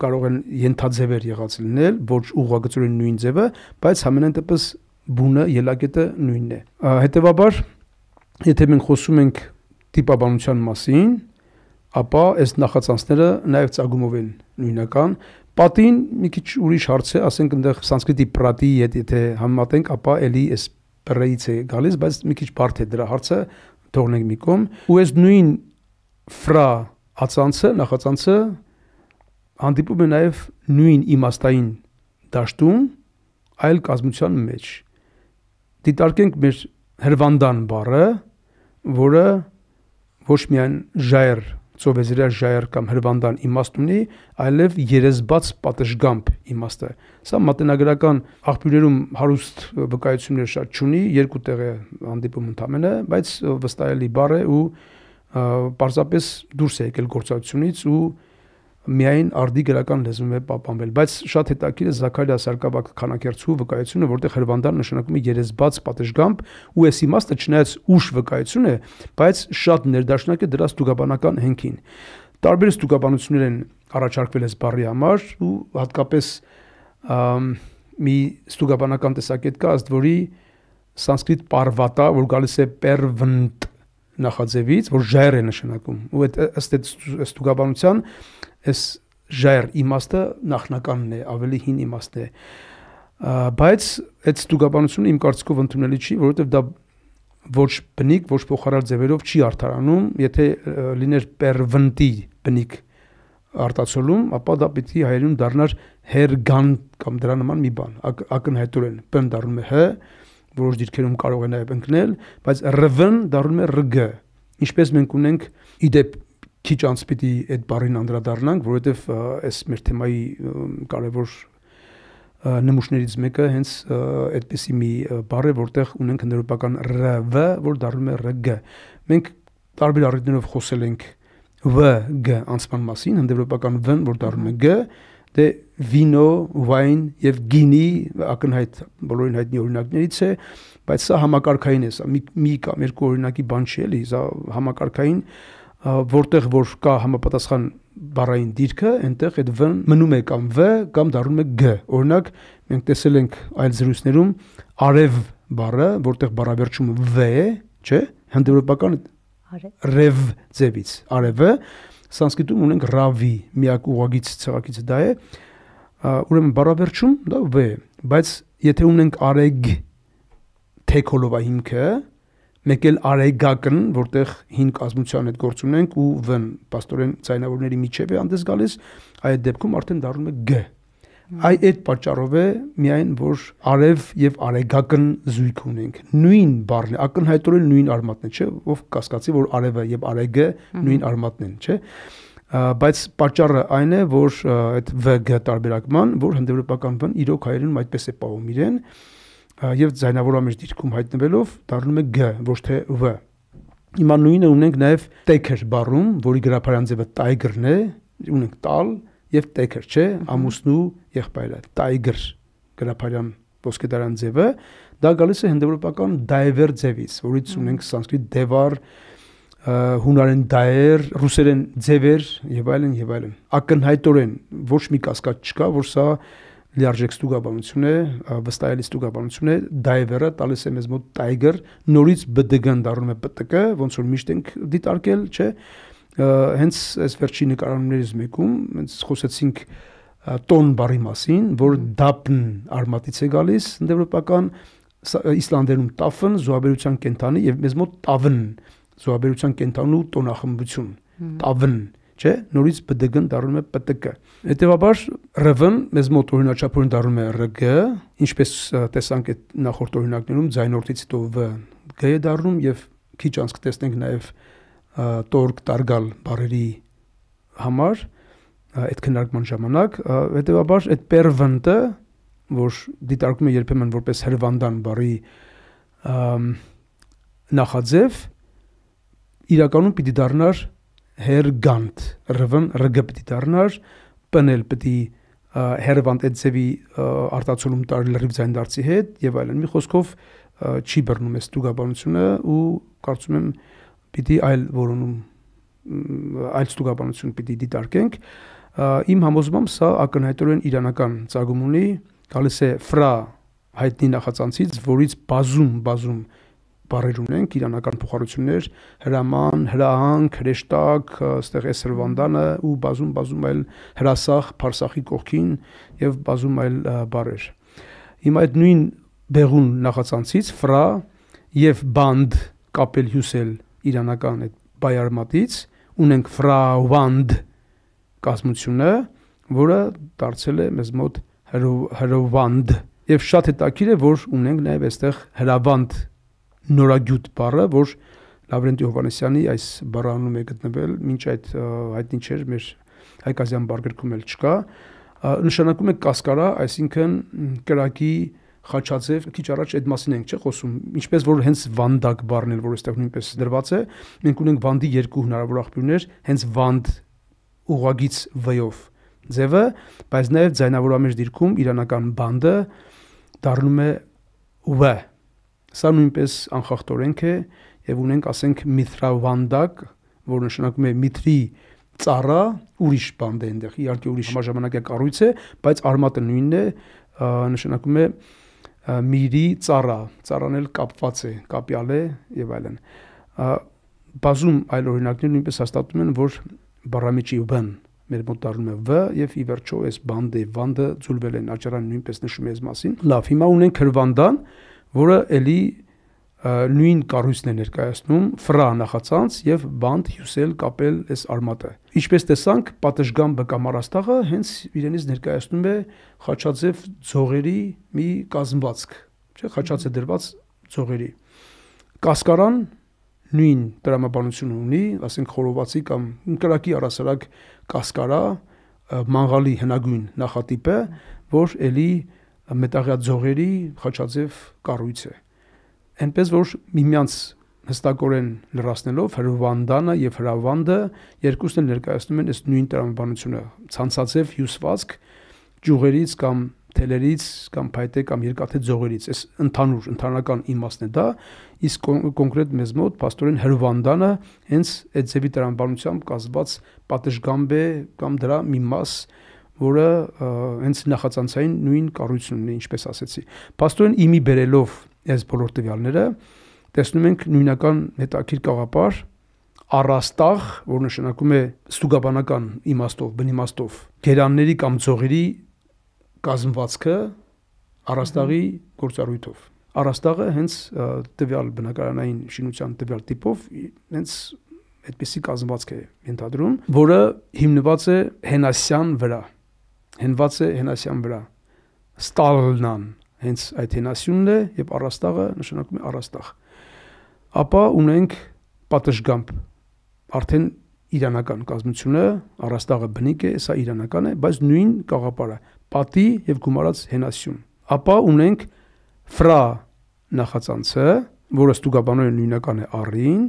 S2: կարող են ենթաձևեր եղած լինել, ոչ ուղղագծորեն նույն ձևը, բայց ամենայն դեպս բունը ելակետը նույնն է։ Հետևաբար, եթե մենք խոսում ենք տիպաբանության մասին, ապա այս նախածանցները նաև ծագումով են նույնական։ Պատին մի քիչ ուրիշ հարց է, ասենք այնտեղ սանսկրիտի պրատի հետ եթե համեմատենք, ապա էլի այս պրեից է գալիս, բայց մի քիչ բարդ է դրա հարցը, թողնենք մի կողմ։ Ու այս նույն ֆրա ածանցը, նախածանցը հանդիպում է նաև նույն իմաստային դաշտում, այլ կազմության մեջ։ Դիտարկենք մեր հրվանդան բառը, որը ոչ միայն ժայռ, ծովեզրյա ժայռ կամ հրվանդան իմաստ ունի, այլև երեսբաց պատշգամբ իմաստ է։ Սա մատենագրական աղբյուրներում հարուստ վկայություններ շատ չունի, երկու տեղ է հանդիպում ընդամենը, բայց վստահելի բառ է ու պարզապես դուրս է եկել գործածությունից ու միայն արդի գրական լեզվում է պահպանվել, բայց շատ հետաքրքիր է Զաքարիա Սարգսակյան քանակերծու վկայությունը, որտեղ հրվանդան նշանակում է երեսբաց պատշգամբ, ու այս իմաստը չնայած ուշ վկայություն է, բայց շատ ներդաշնակ է դրա ստուգաբանական հենքին։ Տարբեր ստուգաբանություններ են առաջարկվել այս բառի համար ու հատկապես մի ստուգաբանական տեսակետ կա, ըստ որի սանսկրիտ պարվատա, որ գալիս է պերվնտ նախաձևից, որ ժայռ է նշանակում, ու ըստ ստուգաբանության այս ժայռ իմաստը նախնականն է, ավելի հին իմաստն է, բայց այդ ստուգաբանությունը իմ կարծիքով ընդունելի չի, որովհետև դա ոչ բնիկ, ոչ փոխարար ձևերով չի արդարանում, եթե լիներ պերվնտի բնիկ արտացոլում, ապա դա պիտի հայերենում դառնար հերգան կամ դրա նման մի բան, ակնհայտորեն բ-ն դառնում է հ, որոշ դիրքերում կարող է նաև ընկնել, բայց ռ-ն դառնում է ռգ, ինչպես մենք ունենք իդեպ քիչ անց պիտի այդ բառին անդրադառնանք, որովհետև այս մեր թեմայի կարևոր նմուշներից մեկը հենց այդպիսի մի բառ է, որտեղ ունենք հնդեվրոպական ռ-վ, որ դառնում է ռգ։ Մենք տարբեր առիթներով խոսել ենք վ-գ անցման մասին, հնդեվրոպական վ-ն, որ դառնում է գ, դե վինո, վայն եւ գինի ակնհայտ բոլորին հայտնի օրինակներից է, բայց սա համակարգային է, սա մի կամ երկու օրինակի բան չի էլի, սա համակարգային, որտեղ որ կա համապատասխան բառային դիրքը, այնտեղ այդ վ-ն մնում է կամ վ կամ դառնում է գ։ Օրինակ մենք տեսել ենք այլ զրույցներում արև բառը, որտեղ բառավերջումը վ է, չէ՞, հնդեվրոպական ռև ձևից արևը, սանսկրիտում ունենք ռավի, միակ ուղղագիծ ցեղակիցը դա է, ուրեմն բառավերջում դա վ է, բայց եթե ունենք արեգ թեքոլովա հիմքը, մեկ էլ արեգակն, որտեղ հին կազմության հետ գործ ունենք ու վ-ն պաստորեն ձայնավորների միջև է հանդես գալիս, այդ դեպքում արդեն դառնում է գ։ Այդ պատճառով է միայն որ արև եւ արեգակն զույգ ունենք։ Նույն բառն է, ակնհայտորեն նույն արմատն է, չէ՞, ով կասկածի որ արևը եւ արեգը նույն արմատն են, չէ՞։ Բայց պատճառը այն է, որ այդ վ-գ տարբերակման, որ հնդեվրոպական վ-ն իրոք հայերենում այդպես է պահում իրեն եւ ձայնավորամեջ դիրքում հայտնվելով դառնում է գ, ոչ թե վ։ Հիմա նույնը ունենք նաեւ տեքեր բառում, որի գրափարյան ձևը տայգրն է, ունենք տալ եւ տեքեր, չէ, ամուսնու եղբայրը, տայգր գրափարյան ոսկեդարյան ձևը, դա գալիս է հնդեվրոպական դայվեր ձևից, որից ունենք սանսկրիտ դևար, հունարեն դայեր, ռուսերեն ձևեր եւ այլն եւ այլն։ Ակնհայտորեն ոչ մի կասկած չկա, որ սա լիարժեք ստուգաբանություն է, վստահելի ստուգաբանություն է, դայվերը տալիս է մեզ մոտ տայգր, նորից բդգ-ն դառնում է պտկ, ոնց որ միշտ ենք դիտարկել, չէ։ Հենց այս վերջի նկարահանումներից մեկում հենց խոսեցինք տոն բառի մասին, որ դապն արմատից է գալիս, հնդեվրոպական իսլանդերում տաֆն զոհաբերության կենթանի եւ մեզ մոտ տավն զոհաբերության կենթանու տոնախմբություն, տավն, չէ, նորից բդգ-ն դառնում է պտկ։ Հետևաբար ռ-ն մեզ մոտ օրինաչափորեն դառնում է ռգ, ինչպես տեսանք այդ նախորդ օրինակներում ձայնորդից հետո վ գ է դառնում եւ քիչ անց կտեսնենք նաեւ տորկ տարգալ բառերի համար այդ քննարկման ժամանակ, հետևաբար այդ պերվնտը, որ դիտարկում է երբեմն որպես հրվանդան բառի նախաձև, իրականում պիտի դառնար հերգանտ, ռ-ն ռգ պիտի դառնար, п-ն էլ պիտի հերվանտ այդ ձևի արտացոլում տար լրիվ ձայնդարձի հետ եւ այլն։ Մի խոսքով չի բռնում է ստուգաբանությունը ու կարծում եմ պիտի այլ որոնում այլ ստուգաբանություն պիտի դիտարկենք, Իմ համոզմամբ սա ակնհայտորեն իրանական ծագում ունի, գալիս է ֆրա հայտնի նախածանցից, որից բազում բառեր ունենք, իրանական փոխառություններ, հրաման, հրահանգ, հրեշտակ, այստեղ է սրվանդանը ու բազում այլ հրասախ, փարսախի կողքին եւ բազում այլ բառեր։ Հիմա այդ նույն բեղուն նախածանցից ֆրա եւ բանդ կապել հյուսել իրանական այդ բայարմատից ունենք ֆրավանդ կազմությունը, որը դարձել է մեզ մոտ հրովանդ եւ շատ հետաքրքիր է, որ ունենք նաեւ այստեղ հրավանդ նորագյուտ բառը, որ Լավրենտի Հովհաննիսյանի այս բառանում է գտնվել, մինչ այդ հայտնի չէր, մեր հայկազյան բառգրքում էլ չկա, նշանակում է կասկարա, այսինքն կրակի խաչաձև, քիչ առաջ այդ մասին ենք խոսում, ինչպես որ հենց վանդակ բառն էլ, որ այստեղ նույնպես դրված է, մենք ունենք վանդի երկու հնարավոր աղբյուրներ, հենց վանդ ուղղագիծ v-ով ձևը, բայց նաև ձայնավորամեջ դիրքում իրանական բանդը դառնում է v։ Սա նույնպես անխախտորենք է եւ ունենք, ասենք, միթրավանդակ, որ նշանակում է միթրի ծառա, ուրիշ բանդ է այնտեղ, իհարկե ուրիշ համաժամանակյա կառույց է, բայց արմատը նույնն է, նշանակում է միրի ծառա, ծառան էլ կապված է, կապյալ է եւ այլն։ Բազում այլ օրինակներ նույնպես հաստատում են, որ բառամիջի վ-ն մեր մոտ դառնում է v եւ ի վերջո այս բանդը, վանդը ձուլվել են, աճարան նույնպես նշում է այս մասին։ Լավ, հիմա ունենք հրվանդան, որը էլի նույն կառույցն է ներկայացնում, ֆրա նախածանց եւ բանդ հյուսել կապել այս արմատը։ Ինչպես տեսանք, պատշգամբը կամ առաստաղը հենց իրենից ներկայացնում է խաչաձև ձողերի մի կազմվածք, չէ՞, խաչաձև դրված ձողերի։ Կասկարան նույն տրամաբանությունը ունի, ասենք խորովածի կամ կրակի առասարակ կասկարա, մանգալի հնագույն նախատիպը, որ էլի մետաղյա ձողերի խաչաձև կառույց է։ Այնպես որ միմյանց հստակորեն լրացնելով հրվանդանը եւ հրավանդը երկուսն էլ ներկայացնում են այս նույն տրամաբանությունը, ցանցաձև հյուսվածք ճյուղերից կամ թելերից կամ փայտե կամ երկաթե ձողերից, այս ընդհանրական իմաստն է դա, իսկ կոնկրետ մեզ մոտ փաստորեն հրվանդանը հենց այդ ձևի տրամաբանությամբ կազմված պատշգամբ է կամ դրա մի մաս, որը հենց նախածանցային նույն կառույցն ունի, ինչպես ասեցի։ Փաստորեն իմի բերելով այս բոլոր տվյալները տեսնում ենք նույնական հետաքրքիր կաղապար առաստաղ, որ նշանակում է ստուգաբանական իմաստով, բնիմաստով գերանների կամ ձողերի կազմվածքը առաստաղի գործառույթով։ Առաստաղը հենց տվյալ բնակարանային շինության տվյալ տիպով հենց այդպիսի կազմվածք է ենթադրում, որը հիմնված է հենասյան վրա։ Հենված է հենասյան վրա։ Ստալնան հենց այդ հենասյունն է եւ առաստաղը նշանակում է առաստաղ։ Ապա ունենք պատշգամբ, արդեն իրանական կազմությունը, առաստաղը բնիկ է, սա իրանական է, բայց նույն կաղապարը, պատի եւ գումարած հենասյուն։ Ապա ունենք ֆրա նախածանցը, որը ստուգաբանորեն նույնական է առին,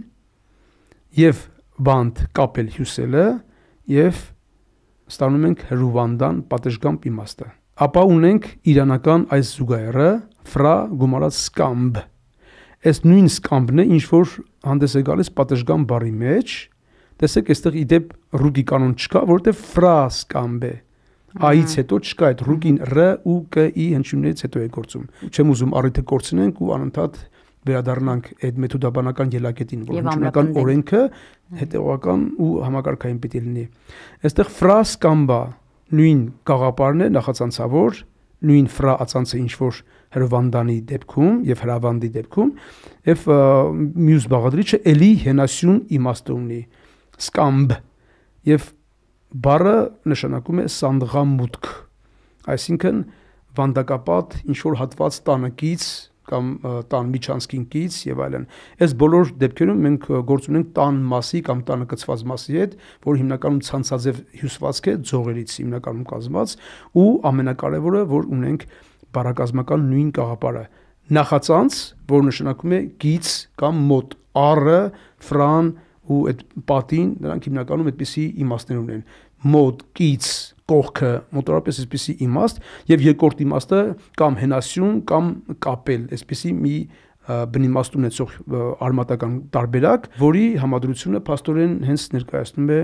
S2: եւ բանդ կապել հյուսելը եւ ստանում ենք հրուվանդան պատշգամբ իմաստը։ Ապա ունենք իրանական այս զուգահեռը ֆրա գումարած սկամբ։ Այս նույն սկամբն է, ինչ որ հանդես է գալիս պատշգամբ բառի մեջ։ Տեսեք, այստեղ իդեպ ռուգի կանոն չկա, որովհետև ֆրա սկամբ է։ Այից հետո չկա այդ ռուգին ռ ու կ ի հնչյուններից հետո է գործում։ Չեմ ուզում առիթը կորցնենք ու անընդհատ վերադառնանք այդ մեթոդաբանական ելակետին, որ հնչյունական օրենքը հետևողական ու համակարգային պետք է լինի։ Այստեղ ֆրա սկամբա նույն գաղապարն է նախածանցավոր, նույն ֆրա ածանցը ինչ որ հրվանդանի դեպքում եւ հրավանդի դեպքում եւ մյուս բաղադրիչը էլի հենասյուն իմաստ ունի սկամբ եւ բառը նշանակում է սանդղամուտք, այսինքն վանդակապատ ինչ որ հատված տանեկից կամ տան միջանցքից եւ այլն։ Այս բոլոր դեպքերում մենք գործ ունենք տան մասի կամ տանը կցված մասի հետ, որ հիմնականում ցանցաձև հյուսվածք է ձողերից հիմնականում կազմված ու ամենակարևորը, որ ունենք բառակազմական նույն կաղապարը նախածանց, որ նշանակում է գից կամ մոտ, առը, ֆրան ու այդ պատին, նրանք հիմնականում այդպիսի իմաստներ ունեն։ Մոտ, գից, կողքը, մոտորապես այսպիսի իմաստ եւ երկրորդ իմաստը կամ հենասյուն կամ կապել, այսպիսի մի բնիմաստ ունեցող արմատական տարբերակ, որի համադրությունը փաստորեն հենց ներկայացնում է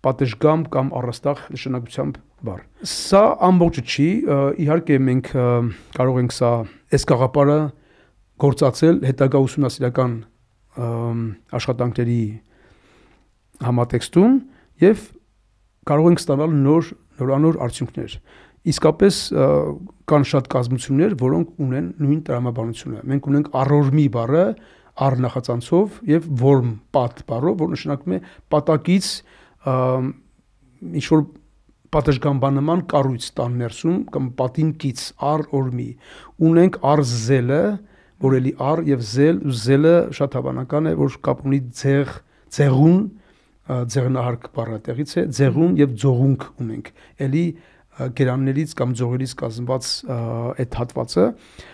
S2: պատշգամբ կամ առաստաղ նշանակությամբ բառ։ Սա ամբողջը չի, իհարկե մենք կարող ենք սա այս գաղափարը գործածել հետագա ուսումնասիրական աշխատանքների համատեքստում եւ կարող ենք ստանալ նորանոր արդյունքներ։ Իսկապես կան շատ կազմություններ, որոնք ունեն նույն տրամաբանությունը։ Մենք ունենք առորմի բառը առ նախածանցով եւ որմ պատ բառով, որ նշանակում է պատակից ինչ որ պատշգամբանման կառույց տան ներսում կամ պատին կից առ օրմի։ Ունենք առ զելը, որ էլի առ եւ զելը շատ հավանական է, որ կապ ունի ձեղուն, ձեղնահարկ բառը տեղից է, ձեղուն եւ ձողունք ունենք։ Էլի գերաններից կամ ձողերից կազմված այդ հատվածը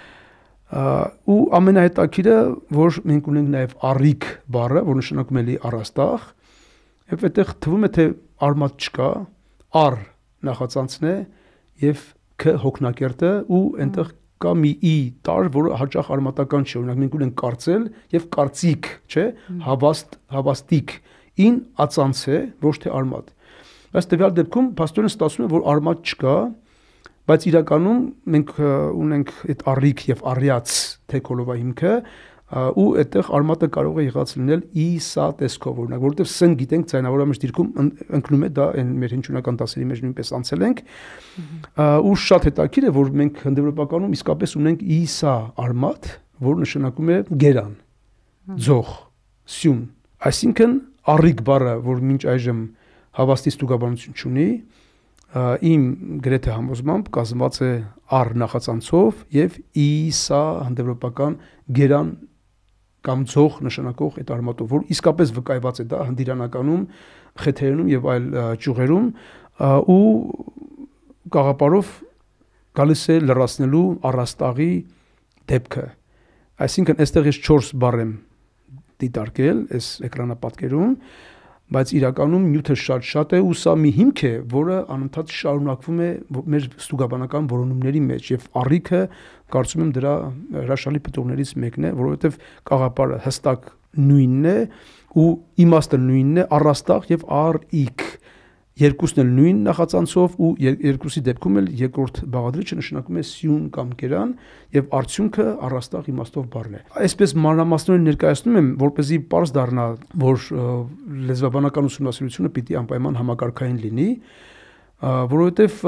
S2: ու ամենահետաքրքիրը, որ մենք ունենք նաեւ առիկ բառը, որ նշանակում է էլի առաստաղ, եւ այդտեղ թվում է թե արմատ չկա, առ նախածանցն է եւ ք հոգնակերտը ու այնտեղ կա մի ի տար, որը հաճախ արմատական չէ, օրինակ մենք ունենք կարծել եւ կարծիք, չէ, հավաստիկ, ին ածանց է, ոչ թե արմատ։ Բայց տվյալ դեպքում փաստորեն ստացվում է, որ արմատ չկա, բայց իրականում մենք ունենք այդ առիկ եւ առյաց թեքոլովա հիմքը ու այդտեղ արմատը կարող է եղած լինել ի սա տեսքով, օրինակ, որովհետեւ սն գիտենք ձայնավորամիջ դիրքում ընկնում է, դա այն մեր հնչյունական դասերի մեջ նույնպես անցել ենք ու շատ հետաքրքիր է, որ մենք հնդեվրոպականում իսկապես ունենք ի սա արմատ, որ նշանակում է գերան, ձող, սյուն, այսինքն առիկ բառը, որ մինչ այժմ հավաստի ստուգաբանություն չունի, իմ գրեթե համոզմամբ կազմված է առ նախածանցով եւ ի սա հնդեվրոպական գերան կամ ձող նշանակող այդ արմատով, որ իսկապես վկայված է դա հնդիրանականում, խեթերենում եւ այլ ճյուղերում ու գաղափարով գալիս է լրացնելու առաստաղի դեպքը։ Այսինքն այստեղ ես 4 բառ եմ դիտարկել այս էկրանապատկերում, բայց իրականում նյութը շատ է ու սա մի հիմք է, որը անընդհատ շարունակվում է մեր ստուգաբանական որոնումների մեջ եւ առիքը կարծում եմ դրա հրաշալի պտուղներից մեկն է, որովհետեւ գաղափարը հստակ նույնն է ու իմաստը նույնն է, առաստաղ եւ առիկ երկուսն էլ նույն նախածանցով ու երկուսի դեպքում էլ երկրորդ բաղադրիչը նշանակում է սյուն կամ գերան եւ արդյունքը առաստաղ իմաստով բառն է։ Այսպես մանրամասնորեն ներկայացնում եմ, որպեսզի պարզ դառնա, որ լեզվաբանական ուսումնասիրությունը պիտի անպայման համակարգային լինի, որովհետեւ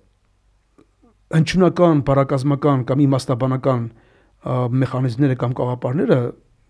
S2: հնչյունական, բառակազմական կամ իմաստաբանական մեխանիզմները կամ գաղափարները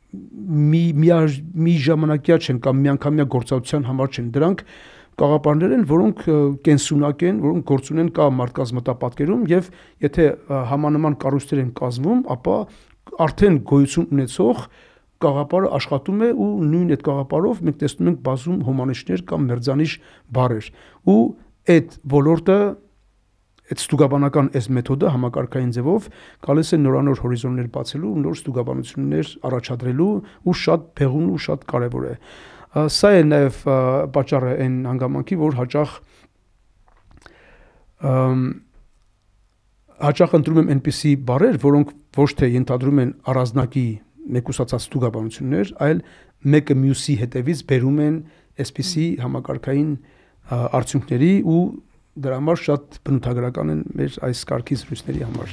S2: մի ժամանակյա չեն կամ միանգամյա գործողության համար չեն, դրանք գաղափարներ են, որոնք կենսունակ են, որոնք գործ ունեն կա մարդկանց մտապատկերում եւ եթե համանման կառույցներ են կազմվում, ապա արդեն գոյություն ունեցող գաղափարը աշխատում է ու նույն այդ գաղափարով մենք տեսնում ենք բազում հոմանիշներ կամ մերձանիշ բառեր ու այդ ոլորտը այդ ստուգաբանական այս մեթոդը համակարգային ձևով գալիս է նորանոր հորիզոններ բացելու, նոր ստուգաբանություններ առաջադրելու ու շատ բեղուն ու շատ կարևոր է։ Սա է նաև պատճառը այն հանգամանքի, որ հաճախ ընտրում եմ այնպիսի բառեր, որոնք ոչ թե ենթադրում են առանձնակի մեկուսացած ստուգաբանություններ, այլ մեկը մյուսի հետևից բերում են այսպիսի համակարգային արդյունքների ու դրա համար շատ բնութագրական են մեր այս կարգի զրույցների համար։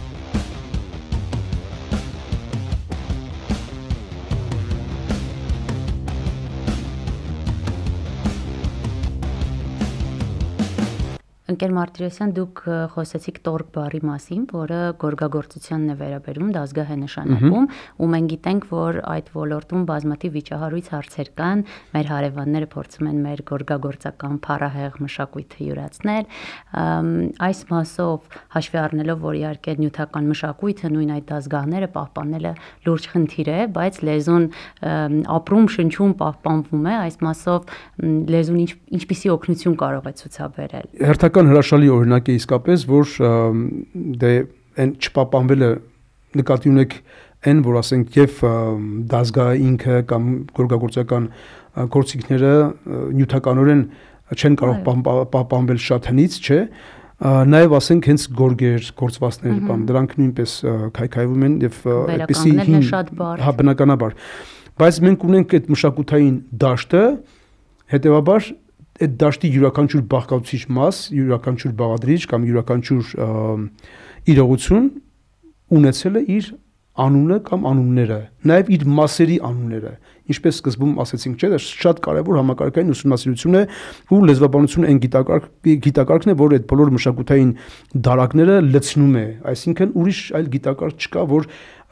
S1: Ընկեր Մարտիրոսյան, դուք խոսեցիք տորկ բառի մասին, որը գորգագործությանն է վերաբերում, դասգահ է նշանակում, ու մենք գիտենք, որ այդ ոլորտում բազմաթիվ վիճահարույց հարցեր կան, մեր հարևանները փորձում են մեր գորգագործական փառահեղ մշակույթը յուրացնել։ Այս մասով հաշվի առնելով, որ իհարկե նյութական մշակույթը, նույն այդ դասգահները պահպանելը լուրջ խնդիր է, բայց լեզուն ապրում, շնչում, պահպանվում է, այս մասով լեզուն ինչպիսի օգնություն կարող է ցուցաբերել։
S2: Հրաշալի օրինակ է իսկապես, որ դե այն չպահպանվելը նկատի ունեք այն, որ ասենք եւ դասգահը ինքը կամ գորգագործական գործիքները նյութականորեն չեն կարող պահպանվել շատ հնից, չէ, նաեւ ասենք հենց գորգեր, գործվածներ, բան, դրանք նույնպես քայքայվում են եւ այդպեսի հա բնականաբար։ Բայց մենք ունենք այդ մշակութային դաշտը, հետեւաբար այդ դաշտի յուրաքանչյուր բաղկացուցիչ մաս, յուրաքանչյուր բաղադրիչ կամ յուրաքանչյուր իրողություն ունեցել է իր անունը կամ անունները, նաև իր մասերի անունները, ինչպես սկզբում ասեցինք, չէ՞, դա շատ կարևոր համակարգային ուսումնասիրություն է ու լեզվաբանությունը այն գիտակարգն է, որ այդ բոլոր մշակութային դարակները լցնում է, այսինքն ուրիշ այլ գիտակարգ չկա, որ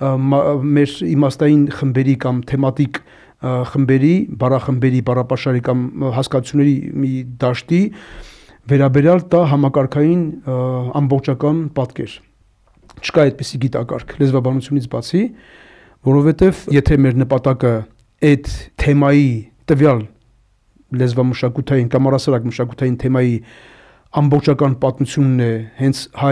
S2: մեր իմաստային խմբերի կամ թեմատիկ խմբերի, բառախմբերի, բառապաշարի կամ հասկացությունների մի դաշտի վերաբերյալ տա համակարգային ամբողջական պատկեր։ Չկա այդպիսի գիտակարգ լեզվաբանությունից բացի, որովհետև եթե մեր նպատակը այդ թեմայի տվյալ լեզվամշակութային կամ առասարակ մշակութային թեմայի ամբողջական պատմությունն է հենց հայ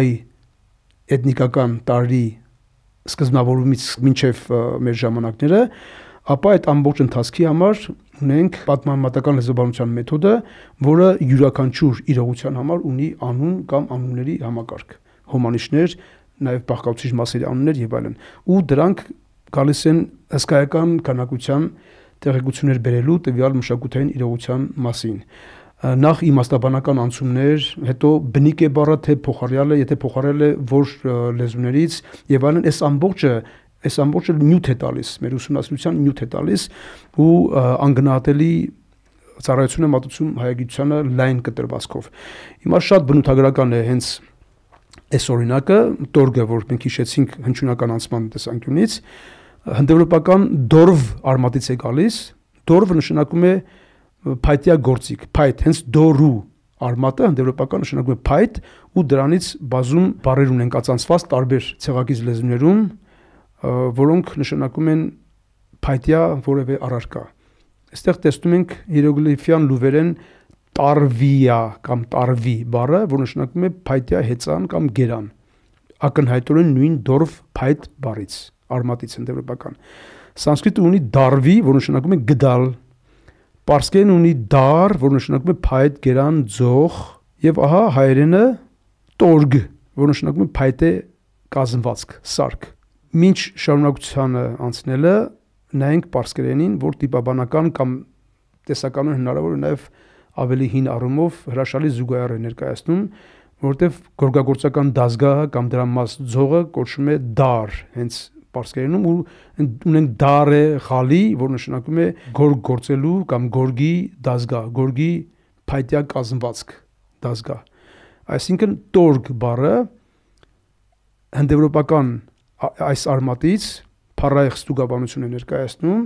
S2: էթնիկական տարրի սկզբնավորումից մինչև մեր ժամանակները, ապա այդ ամբողջ ընթացքի համար ունենք պատմամատական լեզվաբանության մեթոդը, որը յուրաքանչյուր իրողության համար ունի անուն կամ անունների համակարգ, հոմանիշներ, նաև բաղկացուցիչ մասերի անուններ եւ այլն, ու դրանք գալիս են հսկայական քանակության տեղեկություններ բերելու տվյալ մշակութային իրողության մասին։ Նախ իմաստաբանական անցումներ, հետո բնիկ է բառը թե փոխարյալ է, եթե փոխարյալ է որ լեզուներից եւ այլն, այս ամբողջը նյութ է տալիս, մեր ուսումնասիրության նյութ է տալիս ու անգնահատելի ծառայություն է մատուցում հայագիտությանը լայն կտրվածքով։ Հիմա շատ բնութագրական է հենց այս օրինակը, տորգը, որ մենք հիշեցինք հնչյունական անցման տեսանկյունից, հնդեվրոպական դորվ արմատից է գալիս, դորվը նշանակում է փայտյա գործիք, փայտ, հենց դորու արմատը հնդեվրոպական նշանակում է փայտ ու դրանից բազում բառեր ունեն կացանցված տարբեր ցեղակից լեզուներում, որոնք նշանակում են փայտյա որևէ առարկա։ Այստեղ տեսնում ենք հիերոգլիֆյան լուվերեն տարվիա կամ տարվի բառը, որ նշանակում է փայտյա հեծան կամ գերան, ակնհայտորեն նույն դորվ փայտ բառից, արմատից հնդեվրոպական։ Սանսկրիտը ունի դարվի, որ նշանակում է գդալ, պարսկերեն ունի դար, որ նշանակում է փայտ, գերան, ձող, եւ ահա հայերենը տորգ, որ նշանակում է փայտե կազմվածք, սարք։ Մինչ շարունակությանը անցնելը նայենք պարսկերենին, որ տիպաբանական կամ տեսականորեն հնարավոր է նաև ավելի հին առումով հրաշալի զուգահեռ է ներկայացնում, որովհետև գորգագործական դազգահը կամ դրա մաս ձողը կոչվում է դար, հենց պարսկերենում, ու ունենք դարե խալի, որ նշանակում է գորգ գործելու կամ գորգի դազգահ, գորգի փայտյա կազմվածք դազգահ։ Այսինքն տորգ բառը հնդեվրոպական այս արմատից փառայեղ ստուգաբանություն է ներկայացնում,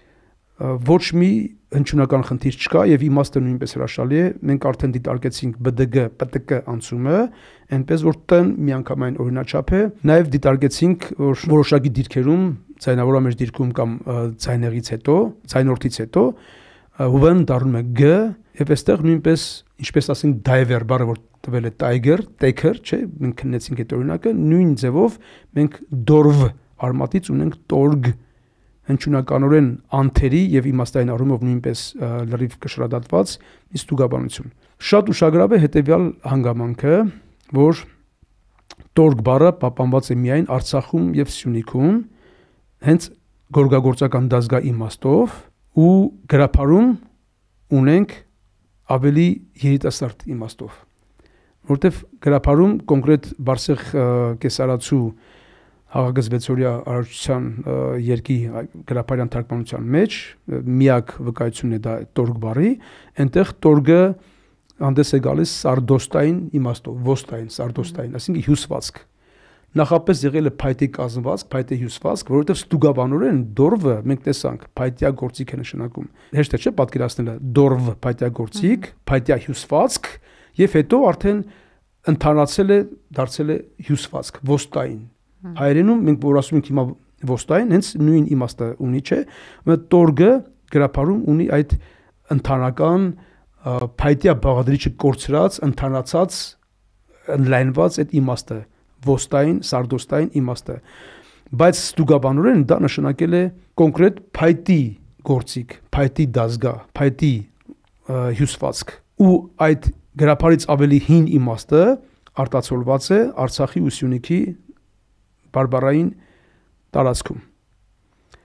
S2: ոչ մի հնչյունական խնդիր չկա եւ իմաստը նույնպես հրաշալի է։ Մենք արդեն դիտարկեցինք BDG, PTK անցումը, այնպես որ տ-ն միանգամայն օրինաչափ է։ Նաեւ դիտարկեցինք, որ որոշակի դիրքերում, ձայնավորամեջ դիրքում կամ ձայնեղից հետո, ձայնորդից հետո վ-ն դառնում է g եւ այստեղ նույնպես, ինչպես ասենք diver բառը, որ տվել է tiger, taker, չէ, մենք քննեցինք այդ օրինակը, նույն ձևով մենք դորվ արմատից ունենք տորգ, հնչյունականորեն անթերի եւ իմաստային առումով նույնպես լրիվ կշռադատված ստուգաբանություն։ Շատ ուշագրավ է հետեւյալ հանգամանքը, որ տորգ բառը պահպանված է միայն Արցախում եւ Սյունիքում, հենց գորգագործական դազգա իմաստով, ու գրափարում ունենք ավելի երիտասարդ իմաստով, որտեվ գրափարում կոնկրետ Բարսեղ Կեսարացու հաղագզվեցորյա արարչության երկի գրափարյան թարգմանության մեջ միակ վկայությունն է դա տորգ բառի, այնտեղ տորգը հանդես է գալիս սարդոստային իմաստով, ոստային, սարդոստային, այսինքն հյուսվածք։ Նախապես եղել է փայտի կազմվածք, փայտի հյուսվածք, որովհետև ստուգաբանորեն դորվը մենք տեսանք փայտյա գործիք է նշանակում։ Հեշտ է չէ պատկերացնելը դորվ փայտյա գործիք, փայտյա հյուսվածք եւ հետո արդեն ընդհանրացել է, դարձել է հյուսվածք, ոստային։ Հայերենում մենք որ ասում ենք հիմա ոստային, հենց նույն իմաստը ունի, չէ՞։ Տորգը գրափարում ունի այդ ընդհանրական փայտյա բաղադրիչը կորցրած, ընդհանրացած, ընդլայնված այդ իմաստը, ոստային, սարդոստային իմաստը։ Բայց ստուգաբանորեն դա նշանակել է կոնկրետ փայտի գործիք, փայտի դազգահ, փայտի հյուսվածք։ Ու այդ գրափարից ավելի հին իմաստը արտացոլված է Արցախի ու Սյունիքի բարբառային տարածքում։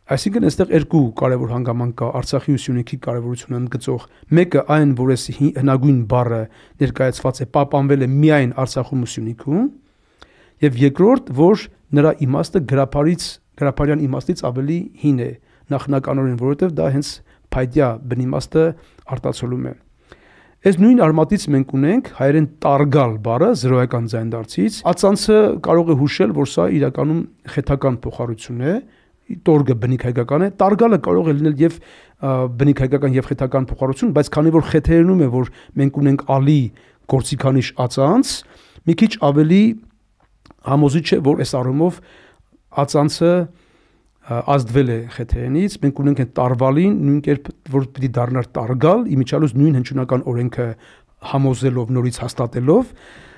S2: Այսինքն այստեղ երկու կարևոր հանգաման կա Արցախի ու Սյունիքի կարևորությունը ընդգծող։ Մեկը այն, որ այս հնագույն բառը ներկայացված է, պահպանվել է միայն Արցախում ու Սյունիքում, եւ երկրորդ, որ նրա իմաստը գրապարյան իմաստից ավելի հին է, նախնականորեն, որովհետեւ դա հենց փայտյա բնիմաստը արտացոլում է։ Այս նույն արմատից մենք ունենք հայերեն տարգալ բառը զրոյական ձայնդարձից։ Ածանցը կարող է հուշել, որ սա իրականում խեթական փոխառություն է, տորգը բնիկ հայկական է, տարգալը կարող է լինել եւ բնիկ հայկական եւ խեթական փոխառություն, բայց քանի որ խեթերենում է, որ մենք ունենք ալի գործիքանիշ ածանց, մի քիչ ավելի համոզիչ է, որ այս առումով ածանցը ազդվել է խեթերենից, մենք ունենք այն տարվալին, նույն կերպ որ պիտի դառնար տարգալ, իմիջիալուց նույն հնչյունական օրենքը համոզելով, նորից հաստատելով,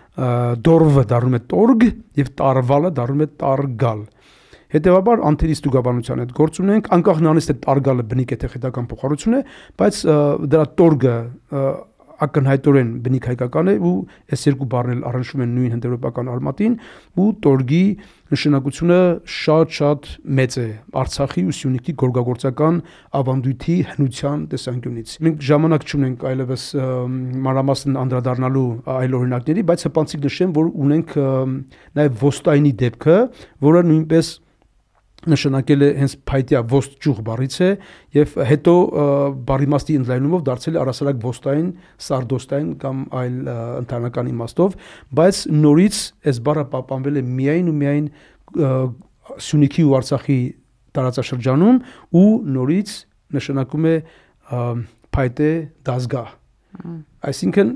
S2: դորվը դառնում է տորգ եւ տարվալը դառնում է տարգալ։ Հետևաբար անթերի ստուգաբանության հետ գործ ունենք, անկախ նրանից թե տարգալը բնիկ է թե խեթական փոխառություն է, բայց դրա տորգը ակնհայտորեն բնիկ հայկական է ու այս երկու բառերն էլ առնչվում են նույն հնդեվրոպական արմատին ու տորգի նշանակությունը շատ մեծ է Արցախի ու Սյունիքի գորգագործական ավանդույթի հնության տեսանկյունից։ Մենք ժամանակ չունենք այլևս մանրամասն անդրադառնալու այլ օրինակների, բայց հպանցիկ նշեմ, որ ունենք նաև ոստայնի դեպքը, որը նույնպես նշանակել է հենց փայտյա ոստ ճյուղ բառից է եւ հետո բառի իմաստի ընդլայնումով դարձել է առասարակ ոստային, սարդոստային կամ այլ ընդհանրական իմաստով, բայց նորից այս բառը պահպանվել է միայն ու միայն Սյունիքի ու Արցախի տարածաշրջանում ու նորից նշանակում է փայտե դազգահ։ Այսինքն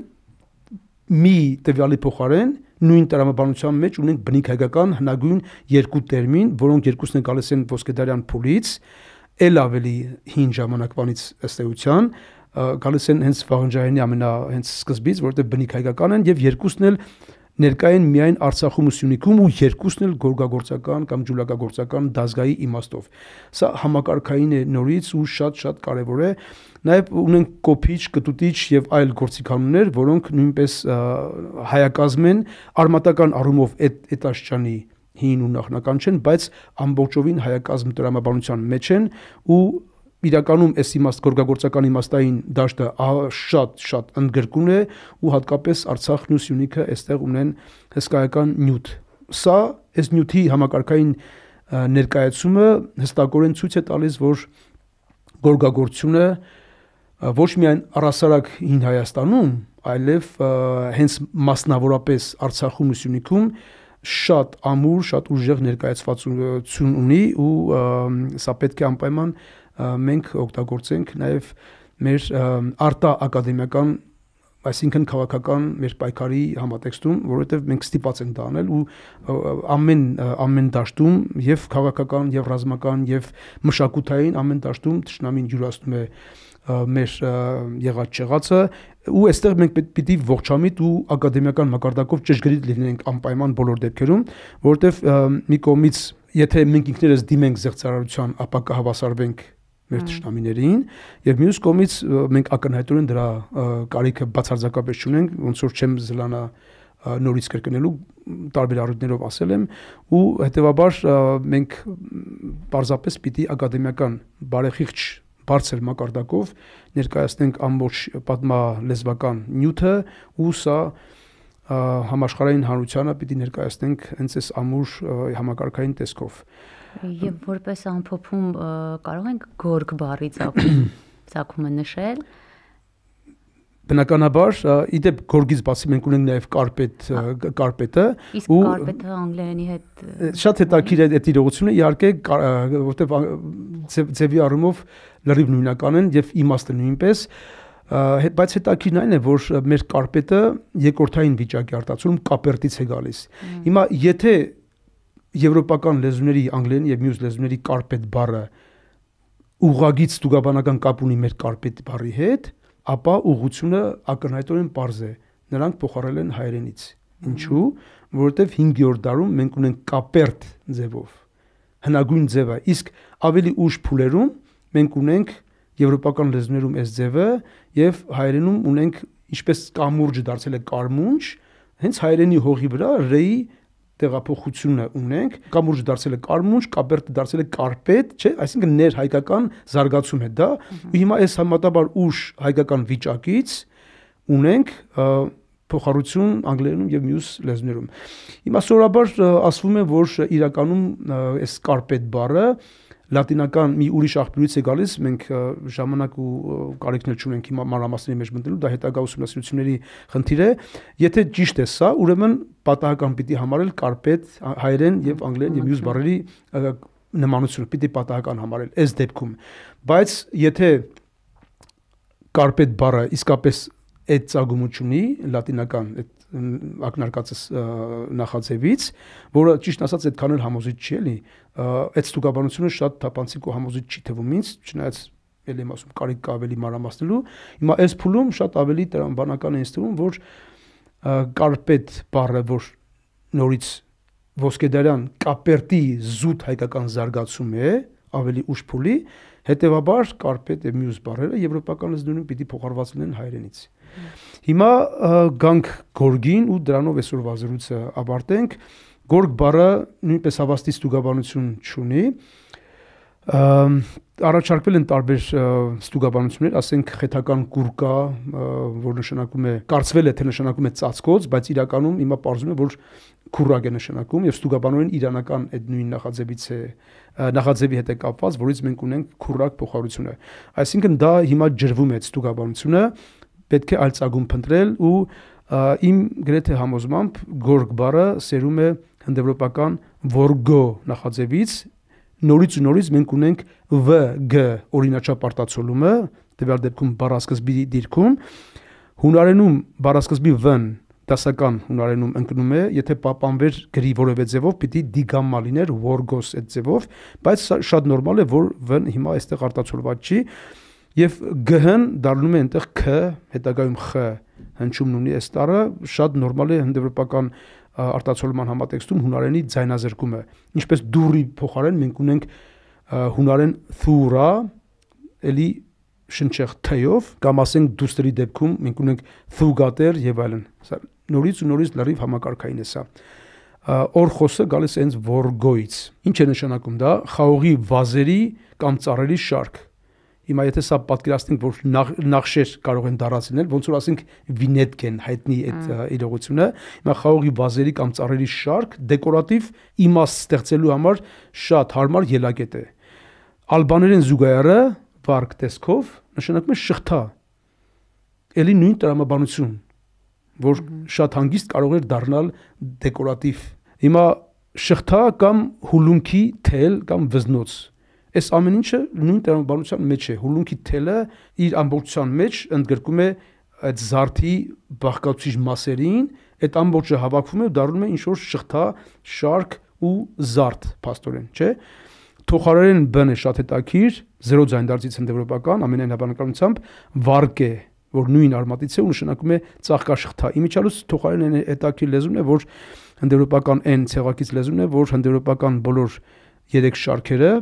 S2: մի տվյալի փոխարեն նույն տրամաբանության մեջ ունենք բնիկ հայկական հնագույն երկու տերմին, որոնք երկուսն են գալիս են ոսկեդարյան փուլից, ել ավելի հին ժամանակվանից ըստ էության, գալիս են հենց վաղնջարանի հենց սկզբից, որովհետև բնիկ հայկական են եւ երկուսն էլ ներկա են միայն Արցախում ու Սյունիքում ու երկուսն էլ գորգագործական կամ ջուլակագործական դազգայի իմաստով։ Սա համակարգային է նորից ու շատ կարևոր է։ Նաև ունենք կոփիչ, կտուտիչ եւ այլ գործիքանուններ, որոնք նույնպես հայակազմ են, արմատական առումով էտաշճանի հին ու նախնական չեն, բայց ամբողջովին հայակազմ տրամաբանության մեջ են ու իրականում այս գորգագործական իմաստային դաշտը շատ ընդգրկուն է ու հատկապես Արցախն ու Սյունիքը այստեղ ունեն հսկայական նյութ։ Սա այս նյութի համակարգային ներկայացումը հստակորեն ցույց է տալիս, որ գորգագործությունը ոչ միայն առասարակ հին Հայաստանում, այլև հենց մասնավորապես Արցախում ու Սյունիքում շատ ամուր, շատ ուժեղ ներկայացվածություն ունի ու սա պետք է անպայման մենք օգտագործենք նաև մեր արտաակադեմիական, այսինքն քաղաքական մեր պայքարի համատեքստում, որովհետև մենք ստիպված ենք դա անել ու ամեն դաշտում եւ քաղաքական եւ ռազմական եւ մշակութային ամեն դաշտում թշնամին յուրացնում է մեր եղած չեղածը ու այստեղ մենք պիտի ողջամիտ ու ակադեմիական մակարդակով ճշգրիտ լինենք անպայման բոլոր դեպքերում, որովհետև մի կողմից եթե մենք ինքներս դիմենք զեղծարարության, ապա կհավասարվենք մեր թշնամիներին եւ մյուս կողմից մենք ակնհայտորեն դրա կարիքը բացարձակապես չունենք, ոնց որ չեմ զլանա նորից կրկնելու տարբեր առիթներով ասել եմ ու հետեւաբար մենք պարզապես պիտի ակադեմիական բարեխիղճ բարձր մակարդակով ներկայացնենք ամբողջ պատմալեզվական նյութը ու սա համաշխարհային հանրությանը պիտի ներկայացնենք հենց այս ամուր համակարգային տեսքով։
S1: Եվ որպես ամփոփում կարող ենք գորգ բառի ծագումը նշել։
S2: Բնականաբար, իդեպ գորգից բացի մենք ունենք նաև կարպետը։
S1: Իսկ կարպետը անգլերենի հետ
S2: շատ հետաքրքիր է այդ իրողությունը, իհարկե, որտեղ ձևի առումով լրիվ նույնական են եւ իմաստը նույնպես, բայց հետաքրքիրն այն է, որ մեր կարպետը երկրորդային վիճակի արտացոլում կապերտից է գալիս։ Հիմա եթե եվրոպական լեզուների, անգլերենի եւ մյուս լեզուների կարպետ բառը ուղղագից ստուգաբանական կապ ունի մեր կարպետ բառի հետ, ապա ուղղությունը ակնհայտորեն պարզ է։ Նրանք փոխարել են հայերենից։ Ինչու՞, որովհետև 5-րդ դարում մենք ունենք կապերտ ձևով, հնագույն ձևը, իսկ ավելի ուշ փուլերում մենք ունենք եվրոպական լեզուներում այս ձևը եւ հայերենում ունենք ինչպես կամուրջը դարձել է կարմունջ, հենց հայերենի հողի վրա ռեի տեղափոխությունը ունենք, կամուրջը դարձել է կարմունջ, կապերտը դարձել է կարպետ, չէ, այսինքն ներհայկական զարգացում է դա, ու հիմա այս համատաբար ուշ հայկական վիճակից ունենք փոխառություն անգլերենում եւ մյուս լեզուներում։ Հիմա սովորաբար ասվում է, որ իրականում այս կարպետ բառը լատինական մի ուրիշ աղբյուրից է գալիս, մենք ժամանակ ու կարիքներ չունենք հիմա մանրամասների մեջ մտնելու, դա հետագա ուսումնասիրությունների խնդիր է։ Եթե ճիշտ է սա, ուրեմն պատահական պիտի համարել կարպետ հայերեն եւ անգլերեն եւ մյուս բառերի նմանությունը պիտի պատահական համարել այս դեպքում։ Բայց եթե կարպետ բառը իսկապես այդ ծագումությունի լատինական այդ ակնարկածս նախաձևից, որը ճիշտ ասած այդքան էլ համոզիչ չի էլի, այդ ստուգաբանությունը շատ թափանցիկ ու համոզիչ չի թվում ինձ, չնայած ելի եմ ասում կարիք կա ավելի մանրամասնելու, հիմա այս փուլում շատ ավելի տրամաբանական է ինձ թվում, որ կարպետ բառը, որ նորից ոսկեդարյան կապերտի զուտ հայկական զարգացում է, ավելի ուշ փուլի, հետևաբար կարպետ եւ մյուս բառերը եվրոպական լեզուներում պիտի փոխառված լինեն հայերենից։ Հիմա գանք գորգին ու դրանով այսօրվա զրույցը ավարտենք։ Գորգ բառը նույնպես հավաստի ստուգաբանություն չունի։ Առաջարկվել են տարբեր ստուգաբանություններ, ասենք խեթական կուրկա, որ նշանակում է կարծվել է թե նշանակում է ծածկոց, բայց իրականում հիմա պարզվում է, որ քուրակ է նշանակում եւ ստուգաբանորեն իրանական այդ նույն նախաձևից է նախաձևի հետ է կապված, որից մենք ունենք քուրակ փոխառությունը։ Այսինքն դա հիմա ջրվում է այդ ստուգաբանությունը, պետք է այլ ծագում փնտրել ու իմ գրեթե համոզմամբ գորգ բառը սերում է հնդեվրոպական որգո նախաձևից, նորից ու նորից մենք ունենք վ-գ օրինաչափ արտացոլումը, տվյալ դեպքում բառասկզբի դիրքում, հունարենում բառասկզբի վ-ն դասական հունարենում ընկնում է, եթե պապանվեր գրի որևէ ձևով, պիտի դիգամմա լիներ որգոս այդ ձևով, բայց շատ նորմալ է, որ վ-ն հիմա այստեղ արտացոլված չի, եւ գ-հն դառնում է այնտեղ ք, հետագայում խ հնչումն ունի այս տառը, շատ նորմալ է հնդեվրոպական արտացոլման համատեքստում հունարենի ձայնազրկումը, ինչպես դուրի փոխարեն մենք ունենք հունարեն թուրա, էլի շնչեղ թ-ով, կամ ասենք դուստրի դեպքում մենք ունենք թուգատեր եւ այլն։ Սա նորից ու նորից լրիվ համակարգային է սա։ Օրխոսը գալիս է հենց որգոից։ Ինչ է նշանակում դա? Խաղողի վազերի կամ ծառերի շարք։ Հիմա եթե սա պատկերացնենք, որ նախշեր կարող են դարացնել, ոնց որ ասենք վինետք են հայտնի այդ իրողությունը, հիմա խաղողի վազերի կամ ծառերի շարք դեկորատիվ իմաստ ստեղծելու համար շատ հարմար ելակետ է։ Ալբաներեն զուգահեռը վարկ տեսքով նշանակում է շղթա։ Էլի նույն տրամաբանություն, որ շատ հանգիստ կարող է դառնալ դեկորատիվ։ Հիմա շղթա կամ հուլունքի թել կամ վզնոց։ Այս ամեն ինչը նույն տրամաբանության մեջ է։ Հուլունքի թելը իր ամբողջության մեջ ընդգրկում է այդ զարդի բաղկացուցիչ մասերին, այդ ամբողջը հավաքվում է ու դառնում է ինչ-որ շղթա, շարք ու զարդ, փաստորեն, չէ՞։ Թոխարարեն բ-ն է շատ հետաքրիր, 0 ձայնդարձից հնդեվրոպական, ամենայն հավանականությամբ վարկ է, որ նույն արմատից է ու նշանակում է ծաղկաշղթա։ Իմիջիալուց թոխարարեն հետաքրիր լեզուն է, որ հնդեվրոպական n ցեղակից լեզուն է, որ հնդեվրոպական բոլոր 3 շարքերը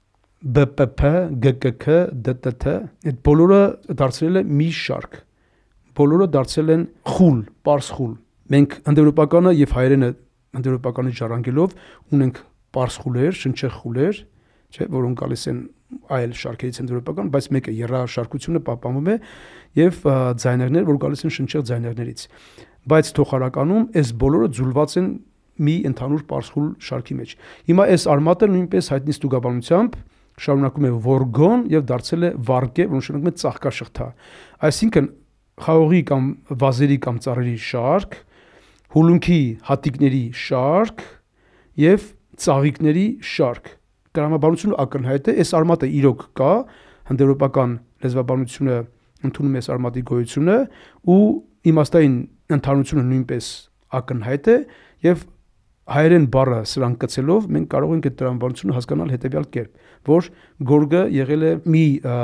S2: ԲՊՓ, ԳԿՔ, ԴՏԹ, այդ բոլորը դարձրել է մի շարք։ Բոլորը դարձել են խուլ, պարս խուլ։ Մենք հնդեվրոպականը եւ հայերենը հնդեվրոպականի ժառանգելով ունենք պարս խուլեր, շնչեղ խուլեր, չէ, որոնք գալիս են այլ շարքերից հնդեվրոպական, բայց մեկը երաշարքությունը պահպանվում է եւ ձայներներ, որ գալիս են շնչեղ ձայներներից։ Բայց թոխարականում այս բոլորը ձուլված են մի ընդհանուր պարս խուլ շարքի մեջ։ Հիմա այս արմատը նույնպես հայտնի ստուգաբանությամբ շարունակում է որգոն եւ դարձել է վարկե, որ նշանակում է ծաղկաշղթա։ Այսինքն խաղողի կամ վազերի կամ ծառերի շարք, հուլունքի հատիկների շարք եւ ծաղիկների շարք։ Տրամաբանությունը ակնհայտ է, այս արմատը իրոք կա, հնդեվրոպական լեզվաբանությունը ընդունում է այս արմատի գոյությունը ու իմաստային ընդհանրությունը նույնպես ակնհայտ է եւ հայերեն բառը սրան կցելով մենք կարող ենք այդ տրամաբանությունը հասկանալ հետեւյալ կերպ, որ գորգը եղել է մի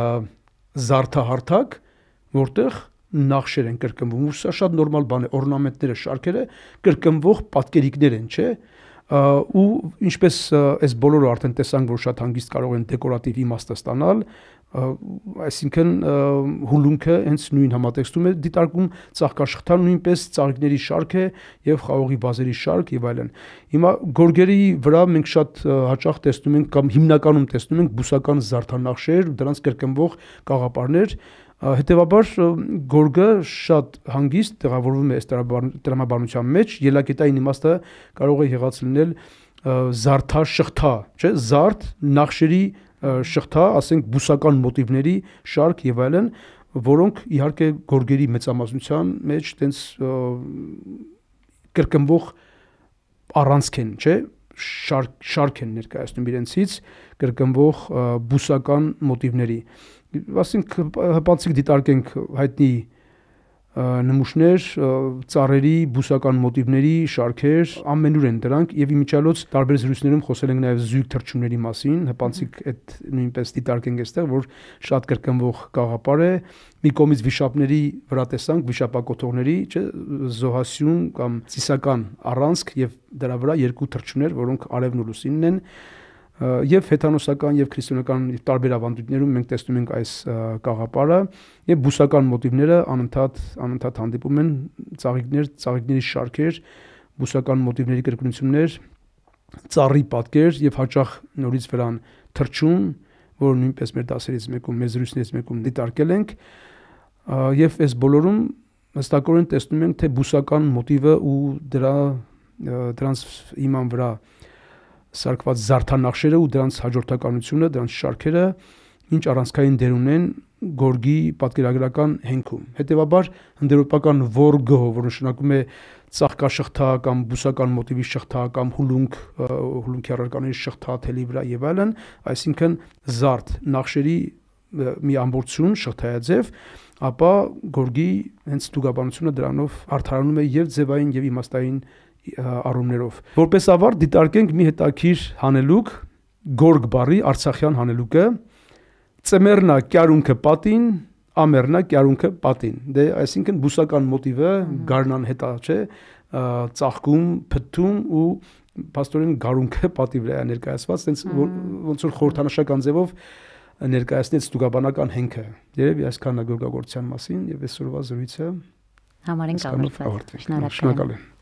S2: զարդահարթակ, որտեղ նախշեր են կրկնվում, ու սա շատ նորմալ բան է, օրնամենտները, շարքերը կրկնվող պատկերիկներ են, չէ՞։ Ու ինչպես այս բոլորը արդեն տեսանք, որ շատ հանգիստ կարող են դեկորատիվ իմաստը ստանալ, այսինքն հուլունքը հենց նույն համատեքստում է դիտարկում, ծաղկաշխտան նույնպես ծաղիկների շարք է եւ խաղողի բազերի շարք եւ այլն։ Հիմա գորգերի վրա մենք շատ հաճախ տեսնում ենք կամ հիմնականում տեսնում ենք բուսական զարդանախշեր, դրանց կրկնվող կաղապարներ, հետեւաբար գորգը շատ հանգիստ տեղավորվում է այս տրամաբանության մեջ, ելակետային իմաստը կարող է եղած լինել զարդաշղթա, չէ, զարդ նախշերի շղթա, ասենք բուսական մոտիվների շարք եւ այլն, որոնք իհարկե գորգերի մեծամասնության մեջ տենց կրկնվող առանցք են, չէ, շարք են ներկայացնում իրենցից կրկնվող բուսական մոտիվների։ Ասենք հպանցիկ դիտարկենք հայտնի նմուշներ, ծառերի, բուսական մոտիվների շարքեր, ամենուր են դրանք եւ իմիջիալոց տարբեր զրույցներում խոսել ենք նաեւ զույգ թռչունների մասին, հպանցիկ այդ նույնպես դիտարկենք այստեղ, որ շատ կրկնվող կաղապար է, մի կողմից վիշապների վրա տեսանք, վիշապակոթողների, չէ, զոհասյուն կամ ծիսական առանցք եւ դրա վրա երկու թռչուններ, որոնք արևն ու լուսինն են, եւ հեթանոսական եւ քրիստոնեական տարբեր ավանդույթներում մենք տեսնում ենք այս կաղապարը եւ բուսական մոտիվները անընդհատ հանդիպում են ծաղիկների շարքեր, բուսական մոտիվների կրկնություններ, ծառի պատկեր եւ հաճախ նորից վրան թռչուն, որը նույնպես մեր դասերից մեկում, մեր զրույցներից մեկում դիտարկել ենք եւ այս բոլորում հստակորեն տեսնում ենք թե բուսական մոտիվը ու դրանց իման վրա սարքված զարդանախշերը ու դրանց հաջորդականությունը, դրանց շարքերը ինչ առանցքային դեր ունեն գորգի պատկերագրական հենքում։ Հետևաբար հնդեվրոպական որգը, որ նշանակում է ծաղկաշղթա կամ բուսական մոտիվի շղթա կամ հուլունքի առարկաների շղթա թելի վրա եւ այլն, այսինքն զարդ նախշերի մի ամբողջություն շղթայաձև, ապա գորգի հենց ստուգաբանությունը դրանով արդարանում է եւ ձևային եւ իմաստային առումներով։ Որպես ավարտ դիտարկենք մի հետաքրքիր հանելուկ, գորգ բառի արցախյան հանելուկը, ծմերնա կյարունքը պատին, ամերնա կյարունքը պատին։ Դե այսինքն բուսական մոտիվը գարնան հետա, չէ, ծաղկում, փթթում ու փաստորեն գարունքը պատի վրա է ներկայացված, այնց ոնց որ խորհրդանշական ձևով ներկայացնեց ստուգաբանական հենքը։ Երևի այսքանն է գորգագործության մասին եւ այսօրվա զրույցը
S1: համարենք ավարտված։
S2: Շնորհակալ եմ։